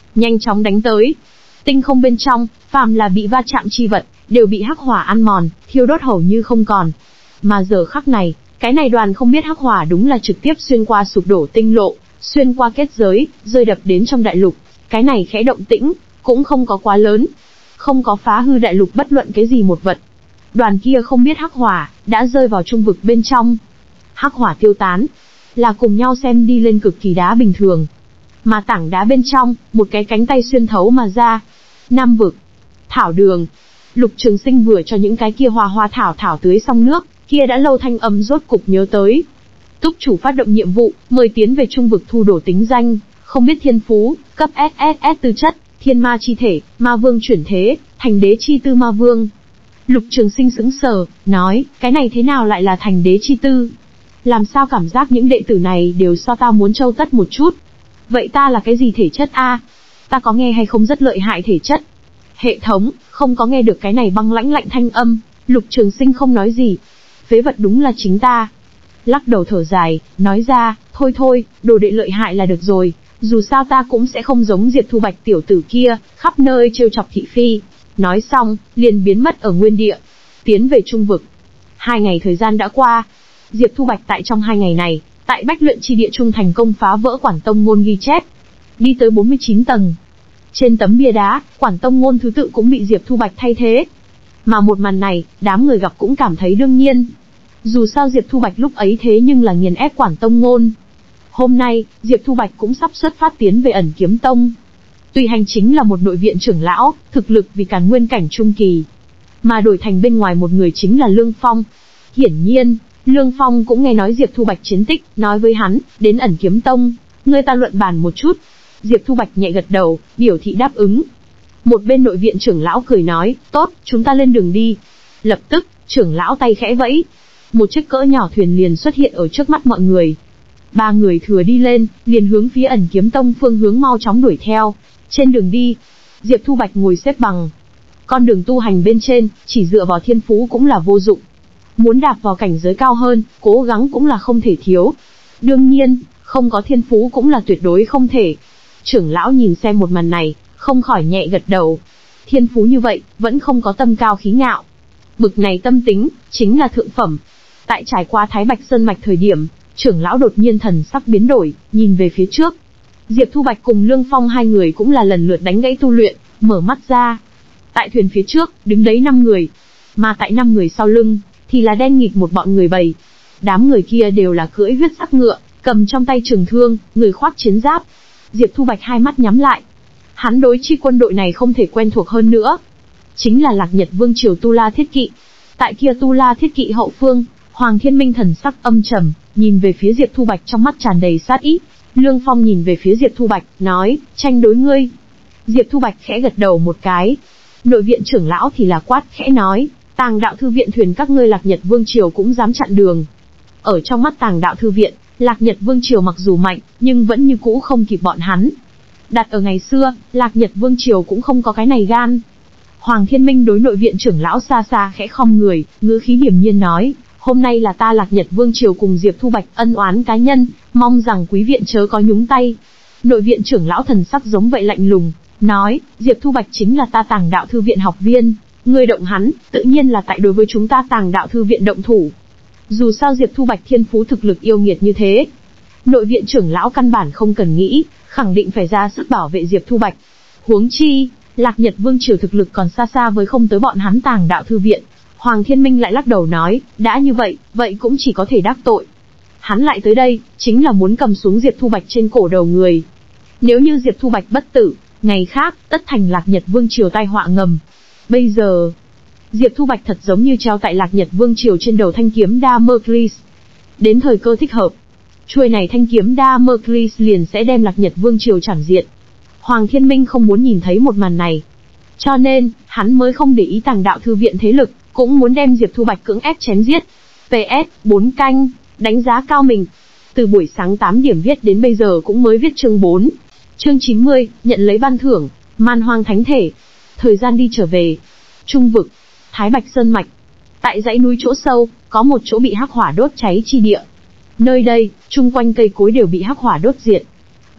nhanh chóng đánh tới. Tinh không bên trong, phàm là bị va chạm chi vật, đều bị hắc hỏa ăn mòn, thiêu đốt hầu như không còn. Mà giờ khắc này, cái này đoàn không biết hắc hỏa đúng là trực tiếp xuyên qua sụp đổ tinh lộ, xuyên qua kết giới, rơi đập đến trong đại lục. Cái này khẽ động tĩnh, cũng không có quá lớn, không có phá hư đại lục bất luận cái gì một vật. Đoàn kia không biết hắc hỏa, đã rơi vào trung vực bên trong. Hắc hỏa tiêu tán, là cùng nhau xem đi lên cực kỳ đá bình thường. Mà tảng đá bên trong, một cái cánh tay xuyên thấu mà ra. Nam vực, thảo đường. Lục Trường Sinh vừa cho những cái kia hoa thảo tưới xong nước, kia đã lâu thanh âm rốt cục nhớ tới. Túc chủ phát động nhiệm vụ, mời tiến về trung vực thu đổ tính danh, không biết thiên phú, cấp SSS tư chất, thiên ma chi thể, ma vương chuyển thế, thành đế chi tư ma vương. Lục Trường Sinh sững sờ, nói, cái này thế nào lại là thành đế chi tư? Làm sao cảm giác những đệ tử này đều so ta muốn trâu tất một chút? Vậy ta là cái gì thể chất a? Ta có nghe hay không rất lợi hại thể chất? Hệ thống, không có nghe được cái này băng lãnh lạnh thanh âm, Lục Trường Sinh không nói gì. Phế vật đúng là chính ta. Lắc đầu thở dài, nói ra, thôi, đồ đệ lợi hại là được rồi, dù sao ta cũng sẽ không giống Diệp Thu Bạch tiểu tử kia, khắp nơi trêu chọc thị phi. Nói xong, liền biến mất ở nguyên địa, tiến về trung vực. 2 ngày thời gian đã qua, Diệp Thu Bạch tại trong 2 ngày này, tại Bách Luyện Chi Địa Trung thành công phá vỡ Quản Tông Môn ghi chép, đi tới 49 tầng. Trên tấm bia đá, Quản Tông Môn thứ tự cũng bị Diệp Thu Bạch thay thế. Mà một màn này, đám người gặp cũng cảm thấy đương nhiên. Dù sao Diệp Thu Bạch lúc ấy thế nhưng là nghiền ép Quản Tông Môn. Hôm nay, Diệp Thu Bạch cũng sắp xuất phát tiến về Ẩn Kiếm Tông. Tuy hành chính là một nội viện trưởng lão, thực lực vì Càn Nguyên cảnh trung kỳ, mà đổi thành bên ngoài một người chính là Lương Phong. Hiển nhiên, Lương Phong cũng nghe nói Diệp Thu Bạch chiến tích, nói với hắn, đến Ẩn Kiếm Tông, người ta luận bàn một chút. Diệp Thu Bạch nhẹ gật đầu, biểu thị đáp ứng. Một bên nội viện trưởng lão cười nói, tốt, chúng ta lên đường đi. Lập tức, trưởng lão tay khẽ vẫy, một chiếc cỡ nhỏ thuyền liền xuất hiện ở trước mắt mọi người. 3 người thừa đi lên, liền hướng phía Ẩn Kiếm Tông phương hướng mau chóng đuổi theo. Trên đường đi, Diệp Thu Bạch ngồi xếp bằng. Con đường tu hành bên trên, chỉ dựa vào thiên phú cũng là vô dụng. Muốn đạp vào cảnh giới cao hơn, cố gắng cũng là không thể thiếu. Đương nhiên, không có thiên phú cũng là tuyệt đối không thể. Trưởng lão nhìn xem một màn này, không khỏi nhẹ gật đầu. Thiên phú như vậy, vẫn không có tâm cao khí ngạo. Bực này tâm tính, chính là thượng phẩm. Tại trải qua Thái Bạch Sơn Mạch thời điểm, trưởng lão đột nhiên thần sắc biến đổi, nhìn về phía trước. Diệp Thu Bạch cùng Lương Phong hai người cũng là lần lượt đánh gãy tu luyện, mở mắt ra. Tại thuyền phía trước, đứng đấy 5 người. Mà tại 5 người sau lưng, thì là đen nghịt một bọn người bầy. Đám người kia đều là cưỡi huyết sắc ngựa, cầm trong tay trường thương, người khoác chiến giáp. Diệp Thu Bạch hai mắt nhắm lại. Hắn đối chi quân đội này không thể quen thuộc hơn nữa. Chính là Lạc Nhật Vương triều Tu La Thiết Kỵ. Tại kia Tu La Thiết Kỵ hậu phương, Hoàng Thiên Minh thần sắc âm trầm, nhìn về phía Diệp Thu Bạch trong mắt tràn đầy sát ý. Lương Phong nhìn về phía Diệp Thu Bạch, nói, tranh đối ngươi. Diệp Thu Bạch khẽ gật đầu một cái. Nội viện trưởng lão thì là quát khẽ nói, Tàng Đạo Thư Viện thuyền các ngươi Lạc Nhật Vương triều cũng dám chặn đường. Ở trong mắt Tàng Đạo Thư Viện, Lạc Nhật Vương triều mặc dù mạnh, nhưng vẫn như cũ không kịp bọn hắn. Đặt ở ngày xưa, Lạc Nhật Vương triều cũng không có cái này gan. Hoàng Thiên Minh đối nội viện trưởng lão xa xa khẽ khom người, ngữ khí điềm nhiên nói, hôm nay là ta Lạc Nhật Vương triều cùng Diệp Thu Bạch ân oán cá nhân, mong rằng quý viện chớ có nhúng tay. Nội viện trưởng lão thần sắc giống vậy lạnh lùng, nói, Diệp Thu Bạch chính là ta Tàng Đạo Thư Viện học viên, ngươi động hắn, tự nhiên là tại đối với chúng ta Tàng Đạo Thư Viện động thủ. Dù sao Diệp Thu Bạch thiên phú thực lực yêu nghiệt như thế, nội viện trưởng lão căn bản không cần nghĩ, khẳng định phải ra sức bảo vệ Diệp Thu Bạch. Huống chi, Lạc Nhật Vương triều thực lực còn xa xa với không tới bọn hắn Tàng Đạo Thư Viện. Hoàng Thiên Minh lại lắc đầu nói, đã như vậy, vậy cũng chỉ có thể đắc tội. Hắn lại tới đây, chính là muốn cầm xuống Diệp Thu Bạch trên cổ đầu người. Nếu như Diệp Thu Bạch bất tử, ngày khác, tất thành Lạc Nhật Vương triều tai họa ngầm. Bây giờ, Diệp Thu Bạch thật giống như treo tại Lạc Nhật Vương triều trên đầu thanh kiếm Damocles. Đến thời cơ thích hợp, chuôi này thanh kiếm Damocles liền sẽ đem Lạc Nhật Vương triều chảm diệt. Hoàng Thiên Minh không muốn nhìn thấy một màn này, cho nên, hắn mới không để ý Tàng Đạo Thư Viện thế lực, cũng muốn đem Diệp Thu Bạch cưỡng ép chém giết. PS, 4 canh, đánh giá cao mình. Từ buổi sáng 8 điểm viết đến bây giờ cũng mới viết chương 4. Chương 90, nhận lấy ban thưởng, Man Hoang Thánh Thể. Thời gian đi trở về. Trung vực, Thái Bạch Sơn Mạch. Tại dãy núi chỗ sâu, có một chỗ bị hắc hỏa đốt cháy chi địa. Nơi đây, chung quanh cây cối đều bị hắc hỏa đốt diệt.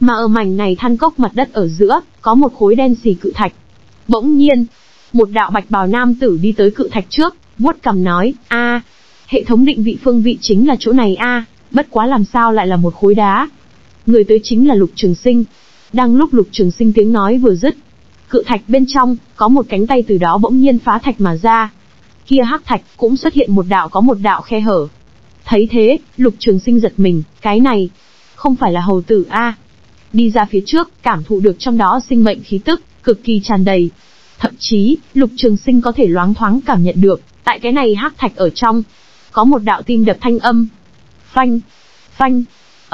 Mà ở mảnh này than cốc mặt đất ở giữa, có một khối đen xì cự thạch. Bỗng nhiên, một đạo bạch bào nam tử đi tới cự thạch trước, vuốt cằm nói, hệ thống định vị phương vị chính là chỗ này bất quá làm sao lại là một khối đá. Người tới chính là Lục Trường Sinh. Đang lúc Lục Trường Sinh tiếng nói vừa dứt, cự thạch bên trong, có một cánh tay từ đó bỗng nhiên phá thạch mà ra. Kia hắc thạch cũng xuất hiện một đạo khe hở. Thấy thế, Lục Trường Sinh giật mình, cái này, không phải là hầu tử Đi ra phía trước, cảm thụ được trong đó sinh mệnh khí tức, cực kỳ tràn đầy. Thậm chí, Lục Trường Sinh có thể loáng thoáng cảm nhận được, tại cái này hắc thạch ở trong, có một đạo tim đập thanh âm. Phanh, phanh,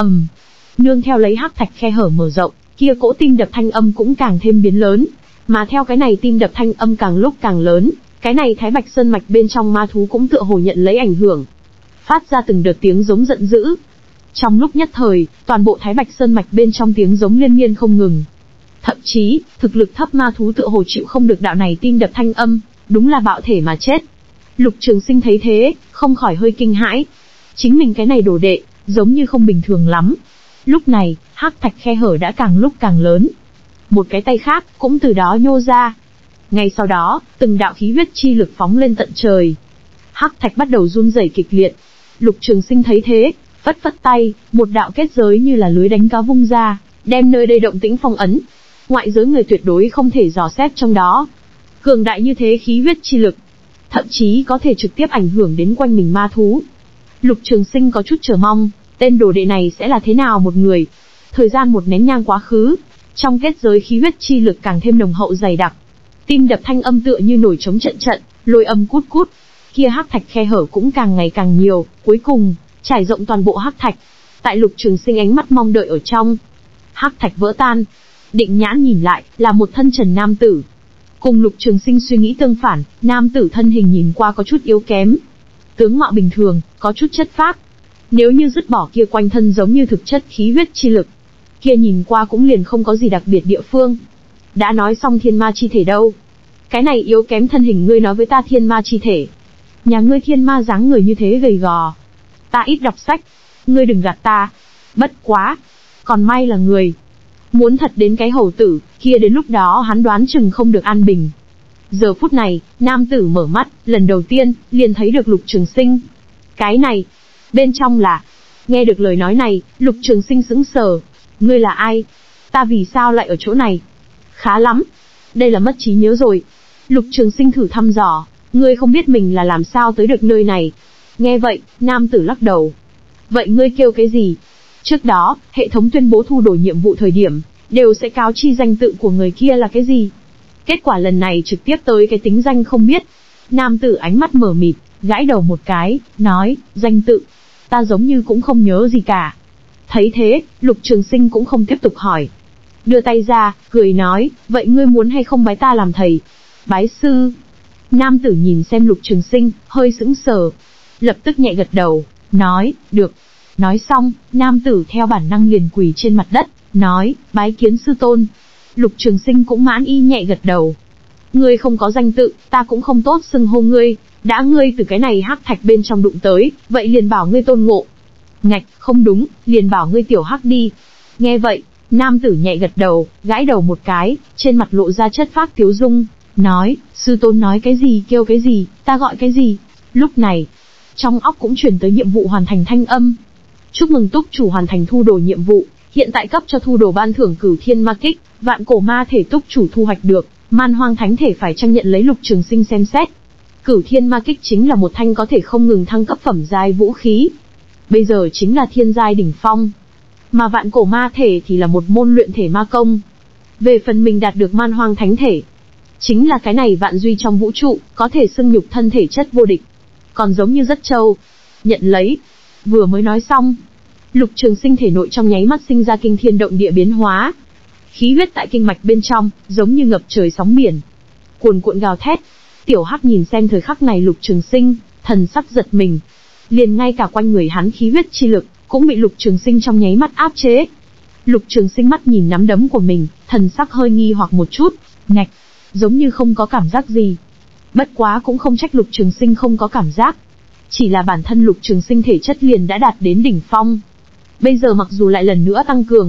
nương theo lấy hắc thạch khe hở mở rộng, kia cỗ tim đập thanh âm cũng càng thêm biến lớn. Mà theo cái này tim đập thanh âm càng lúc càng lớn, cái này Thái Bạch Sơn mạch bên trong ma thú cũng tựa hồ nhận lấy ảnh hưởng, phát ra từng đợt tiếng giống giận dữ. Trong lúc nhất thời, toàn bộ Thái Bạch Sơn mạch bên trong tiếng giống liên miên không ngừng. Thậm chí, thực lực thấp ma thú tựa hồ chịu không được đạo này tim đập thanh âm, đúng là bạo thể mà chết. Lục Trường Sinh thấy thế, không khỏi hơi kinh hãi. Chính mình cái này đồ đệ, giống như không bình thường lắm. Lúc này, hắc thạch khe hở đã càng lúc càng lớn. Một cái tay khác, cũng từ đó nhô ra. Ngay sau đó, từng đạo khí huyết chi lực phóng lên tận trời. Hắc thạch bắt đầu run rẩy kịch liệt. Lục Trường Sinh thấy thế, phất phất tay, một đạo kết giới như là lưới đánh cá vung ra, đem nơi đây động tĩnh phong ấn. Ngoại giới người tuyệt đối không thể dò xét trong đó. Cường đại như thế khí huyết chi lực, thậm chí có thể trực tiếp ảnh hưởng đến quanh mình ma thú. Lục Trường Sinh có chút chờ mong, tên đồ đệ này sẽ là thế nào một người. Thời gian một nén nhang quá khứ, trong kết giới khí huyết chi lực càng thêm nồng hậu dày đặc. Tim đập thanh âm tựa như nổi trống trận trận, lôi âm cút cút. Kia hắc thạch khe hở cũng càng ngày càng nhiều, cuối cùng trải rộng toàn bộ hắc thạch. Tại Lục Trường Sinh ánh mắt mong đợi ở trong, hắc thạch vỡ tan. Định nhãn nhìn lại, là một thân trần nam tử. Cùng Lục Trường Sinh suy nghĩ tương phản, nam tử thân hình nhìn qua có chút yếu kém. Tướng mạo bình thường, có chút chất phác. Nếu như dứt bỏ kia quanh thân giống như thực chất khí huyết chi lực, kia nhìn qua cũng liền không có gì đặc biệt địa phương. Đã nói xong thiên ma chi thể đâu. Cái này yếu kém thân hình ngươi nói với ta thiên ma chi thể. Nhà ngươi thiên ma dáng người như thế gầy gò. Ta ít đọc sách, ngươi đừng gạt ta. Bất quá, còn may là người. Muốn thật đến cái hầu tử, kia đến lúc đó hắn đoán chừng không được an bình. Giờ phút này, nam tử mở mắt, lần đầu tiên, liền thấy được Lục Trường Sinh. Cái này, bên trong là... Nghe được lời nói này, Lục Trường Sinh sững sờ. Ngươi là ai? Ta vì sao lại ở chỗ này? Khá lắm. Đây là mất trí nhớ rồi. Lục Trường Sinh thử thăm dò. Ngươi không biết mình là làm sao tới được nơi này. Nghe vậy, nam tử lắc đầu. Vậy ngươi kêu cái gì? Trước đó, hệ thống tuyên bố thu đổi nhiệm vụ thời điểm, đều sẽ cáo chi danh tự của người kia là cái gì. Kết quả lần này trực tiếp tới cái tính danh không biết. Nam tử ánh mắt mờ mịt, gãi đầu một cái, nói, danh tự. Ta giống như cũng không nhớ gì cả. Thấy thế, Lục Trường Sinh cũng không tiếp tục hỏi. Đưa tay ra, cười nói, vậy ngươi muốn hay không bái ta làm thầy? Bái sư. Nam tử nhìn xem Lục Trường Sinh, hơi sững sờ. Lập tức nhẹ gật đầu, nói, được. Nói xong, nam tử theo bản năng liền quỳ trên mặt đất, nói, bái kiến sư tôn. Lục Trường Sinh cũng mãn y nhẹ gật đầu. Ngươi không có danh tự, ta cũng không tốt xưng hô ngươi. Đã ngươi từ cái này hắc thạch bên trong đụng tới, vậy liền bảo ngươi Tôn Ngộ. Ngạch, không đúng, liền bảo ngươi Tiểu Hắc đi. Nghe vậy, nam tử nhẹ gật đầu, gãi đầu một cái, trên mặt lộ ra chất phác tiếu dung, nói, sư tôn nói cái gì kêu cái gì, ta gọi cái gì. Lúc này, trong óc cũng truyền tới nhiệm vụ hoàn thành thanh âm. Chúc mừng túc chủ hoàn thành thu đồ nhiệm vụ, hiện tại cấp cho thu đồ ban thưởng Cửu Thiên Ma Kích, vạn cổ ma thể túc chủ thu hoạch được, Man Hoang Thánh thể phải chăng nhận lấy. Lục Trường Sinh xem xét. Cửu Thiên Ma Kích chính là một thanh có thể không ngừng thăng cấp phẩm giai vũ khí. Bây giờ chính là thiên giai đỉnh phong. Mà vạn cổ ma thể thì là một môn luyện thể ma công. Về phần mình đạt được Man Hoang Thánh thể, chính là cái này vạn duy trong vũ trụ, có thể xưng nhục thân thể chất vô địch. Còn giống như rất trâu. Nhận lấy. Vừa mới nói xong, Lục Trường Sinh thể nội trong nháy mắt sinh ra kinh thiên động địa biến hóa. Khí huyết tại kinh mạch bên trong, giống như ngập trời sóng biển, cuồn cuộn gào thét. Tiểu Hắc nhìn xem thời khắc này Lục Trường Sinh, thần sắc giật mình. Liền ngay cả quanh người hắn khí huyết chi lực, cũng bị Lục Trường Sinh trong nháy mắt áp chế. Lục Trường Sinh mắt nhìn nắm đấm của mình, thần sắc hơi nghi hoặc một chút. Ngạch, giống như không có cảm giác gì. Bất quá cũng không trách Lục Trường Sinh không có cảm giác. Chỉ là bản thân Lục Trường Sinh thể chất liền đã đạt đến đỉnh phong. Bây giờ mặc dù lại lần nữa tăng cường,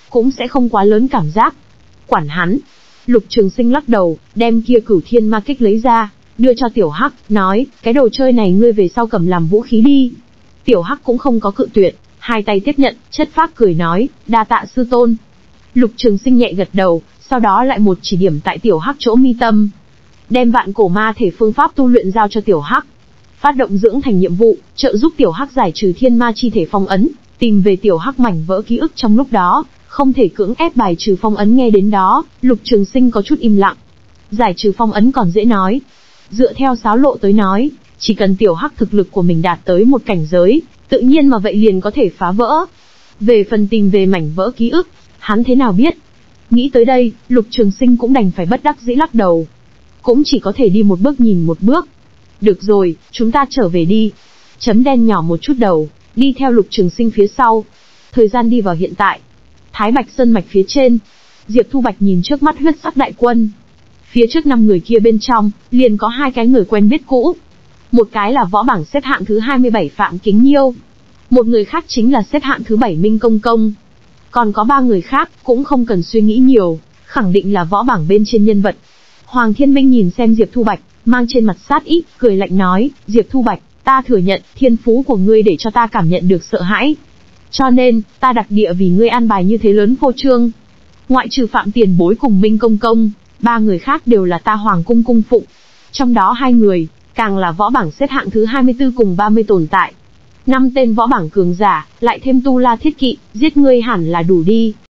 cũng sẽ không quá lớn cảm giác. Quản hắn. Lục Trường Sinh lắc đầu, đem kia Cửu Thiên Ma Kích lấy ra, đưa cho Tiểu Hắc, nói, cái đồ chơi này ngươi về sau cầm làm vũ khí đi. Tiểu Hắc cũng không có cự tuyệt, hai tay tiếp nhận, chất phác cười nói, đa tạ sư tôn. Lục Trường Sinh nhẹ gật đầu, sau đó lại một chỉ điểm tại Tiểu Hắc chỗ mi tâm. Đem vạn cổ ma thể phương pháp tu luyện giao cho Tiểu Hắc. Phát động dưỡng thành nhiệm vụ, trợ giúp Tiểu Hắc giải trừ thiên ma chi thể phong ấn, tìm về Tiểu Hắc mảnh vỡ ký ức trong lúc đó, không thể cưỡng ép bài trừ phong ấn. Nghe đến đó, Lục Trường Sinh có chút im lặng. Giải trừ phong ấn còn dễ nói. Dựa theo sáo lộ tới nói, chỉ cần Tiểu Hắc thực lực của mình đạt tới một cảnh giới, tự nhiên mà vậy liền có thể phá vỡ. Về phần tìm về mảnh vỡ ký ức, hắn thế nào biết. Nghĩ tới đây, Lục Trường Sinh cũng đành phải bất đắc dĩ lắc đầu. Cũng chỉ có thể đi một bước nhìn một bước. Được rồi, chúng ta trở về đi. Chấm đen nhỏ một chút đầu, đi theo Lục Trường Sinh phía sau. Thời gian đi vào hiện tại. Thái Bạch Sơn mạch phía trên. Diệp Thu Bạch nhìn trước mắt huyết sắc đại quân. Phía trước 5 người kia bên trong, liền có 2 cái người quen biết cũ. Một cái là võ bảng xếp hạng thứ 27 Phạm Kính Nhiêu. Một người khác chính là xếp hạng thứ 7 Minh Công Công. Còn có 3 người khác, cũng không cần suy nghĩ nhiều, khẳng định là võ bảng bên trên nhân vật. Hoàng Thiên Minh nhìn xem Diệp Thu Bạch, mang trên mặt sát ý, cười lạnh nói, Diệp Thu Bạch, ta thừa nhận, thiên phú của ngươi để cho ta cảm nhận được sợ hãi. Cho nên, ta đặc địa vì ngươi an bài như thế lớn phô trương. Ngoại trừ Phạm Tiền Bối cùng Minh Công Công, 3 người khác đều là ta Hoàng Cung cung phụng. Trong đó 2 người, càng là võ bảng xếp hạng thứ 24 cùng 30 tồn tại. 5 tên võ bảng cường giả, lại thêm Tu La Thiết Kỵ, giết ngươi hẳn là đủ đi.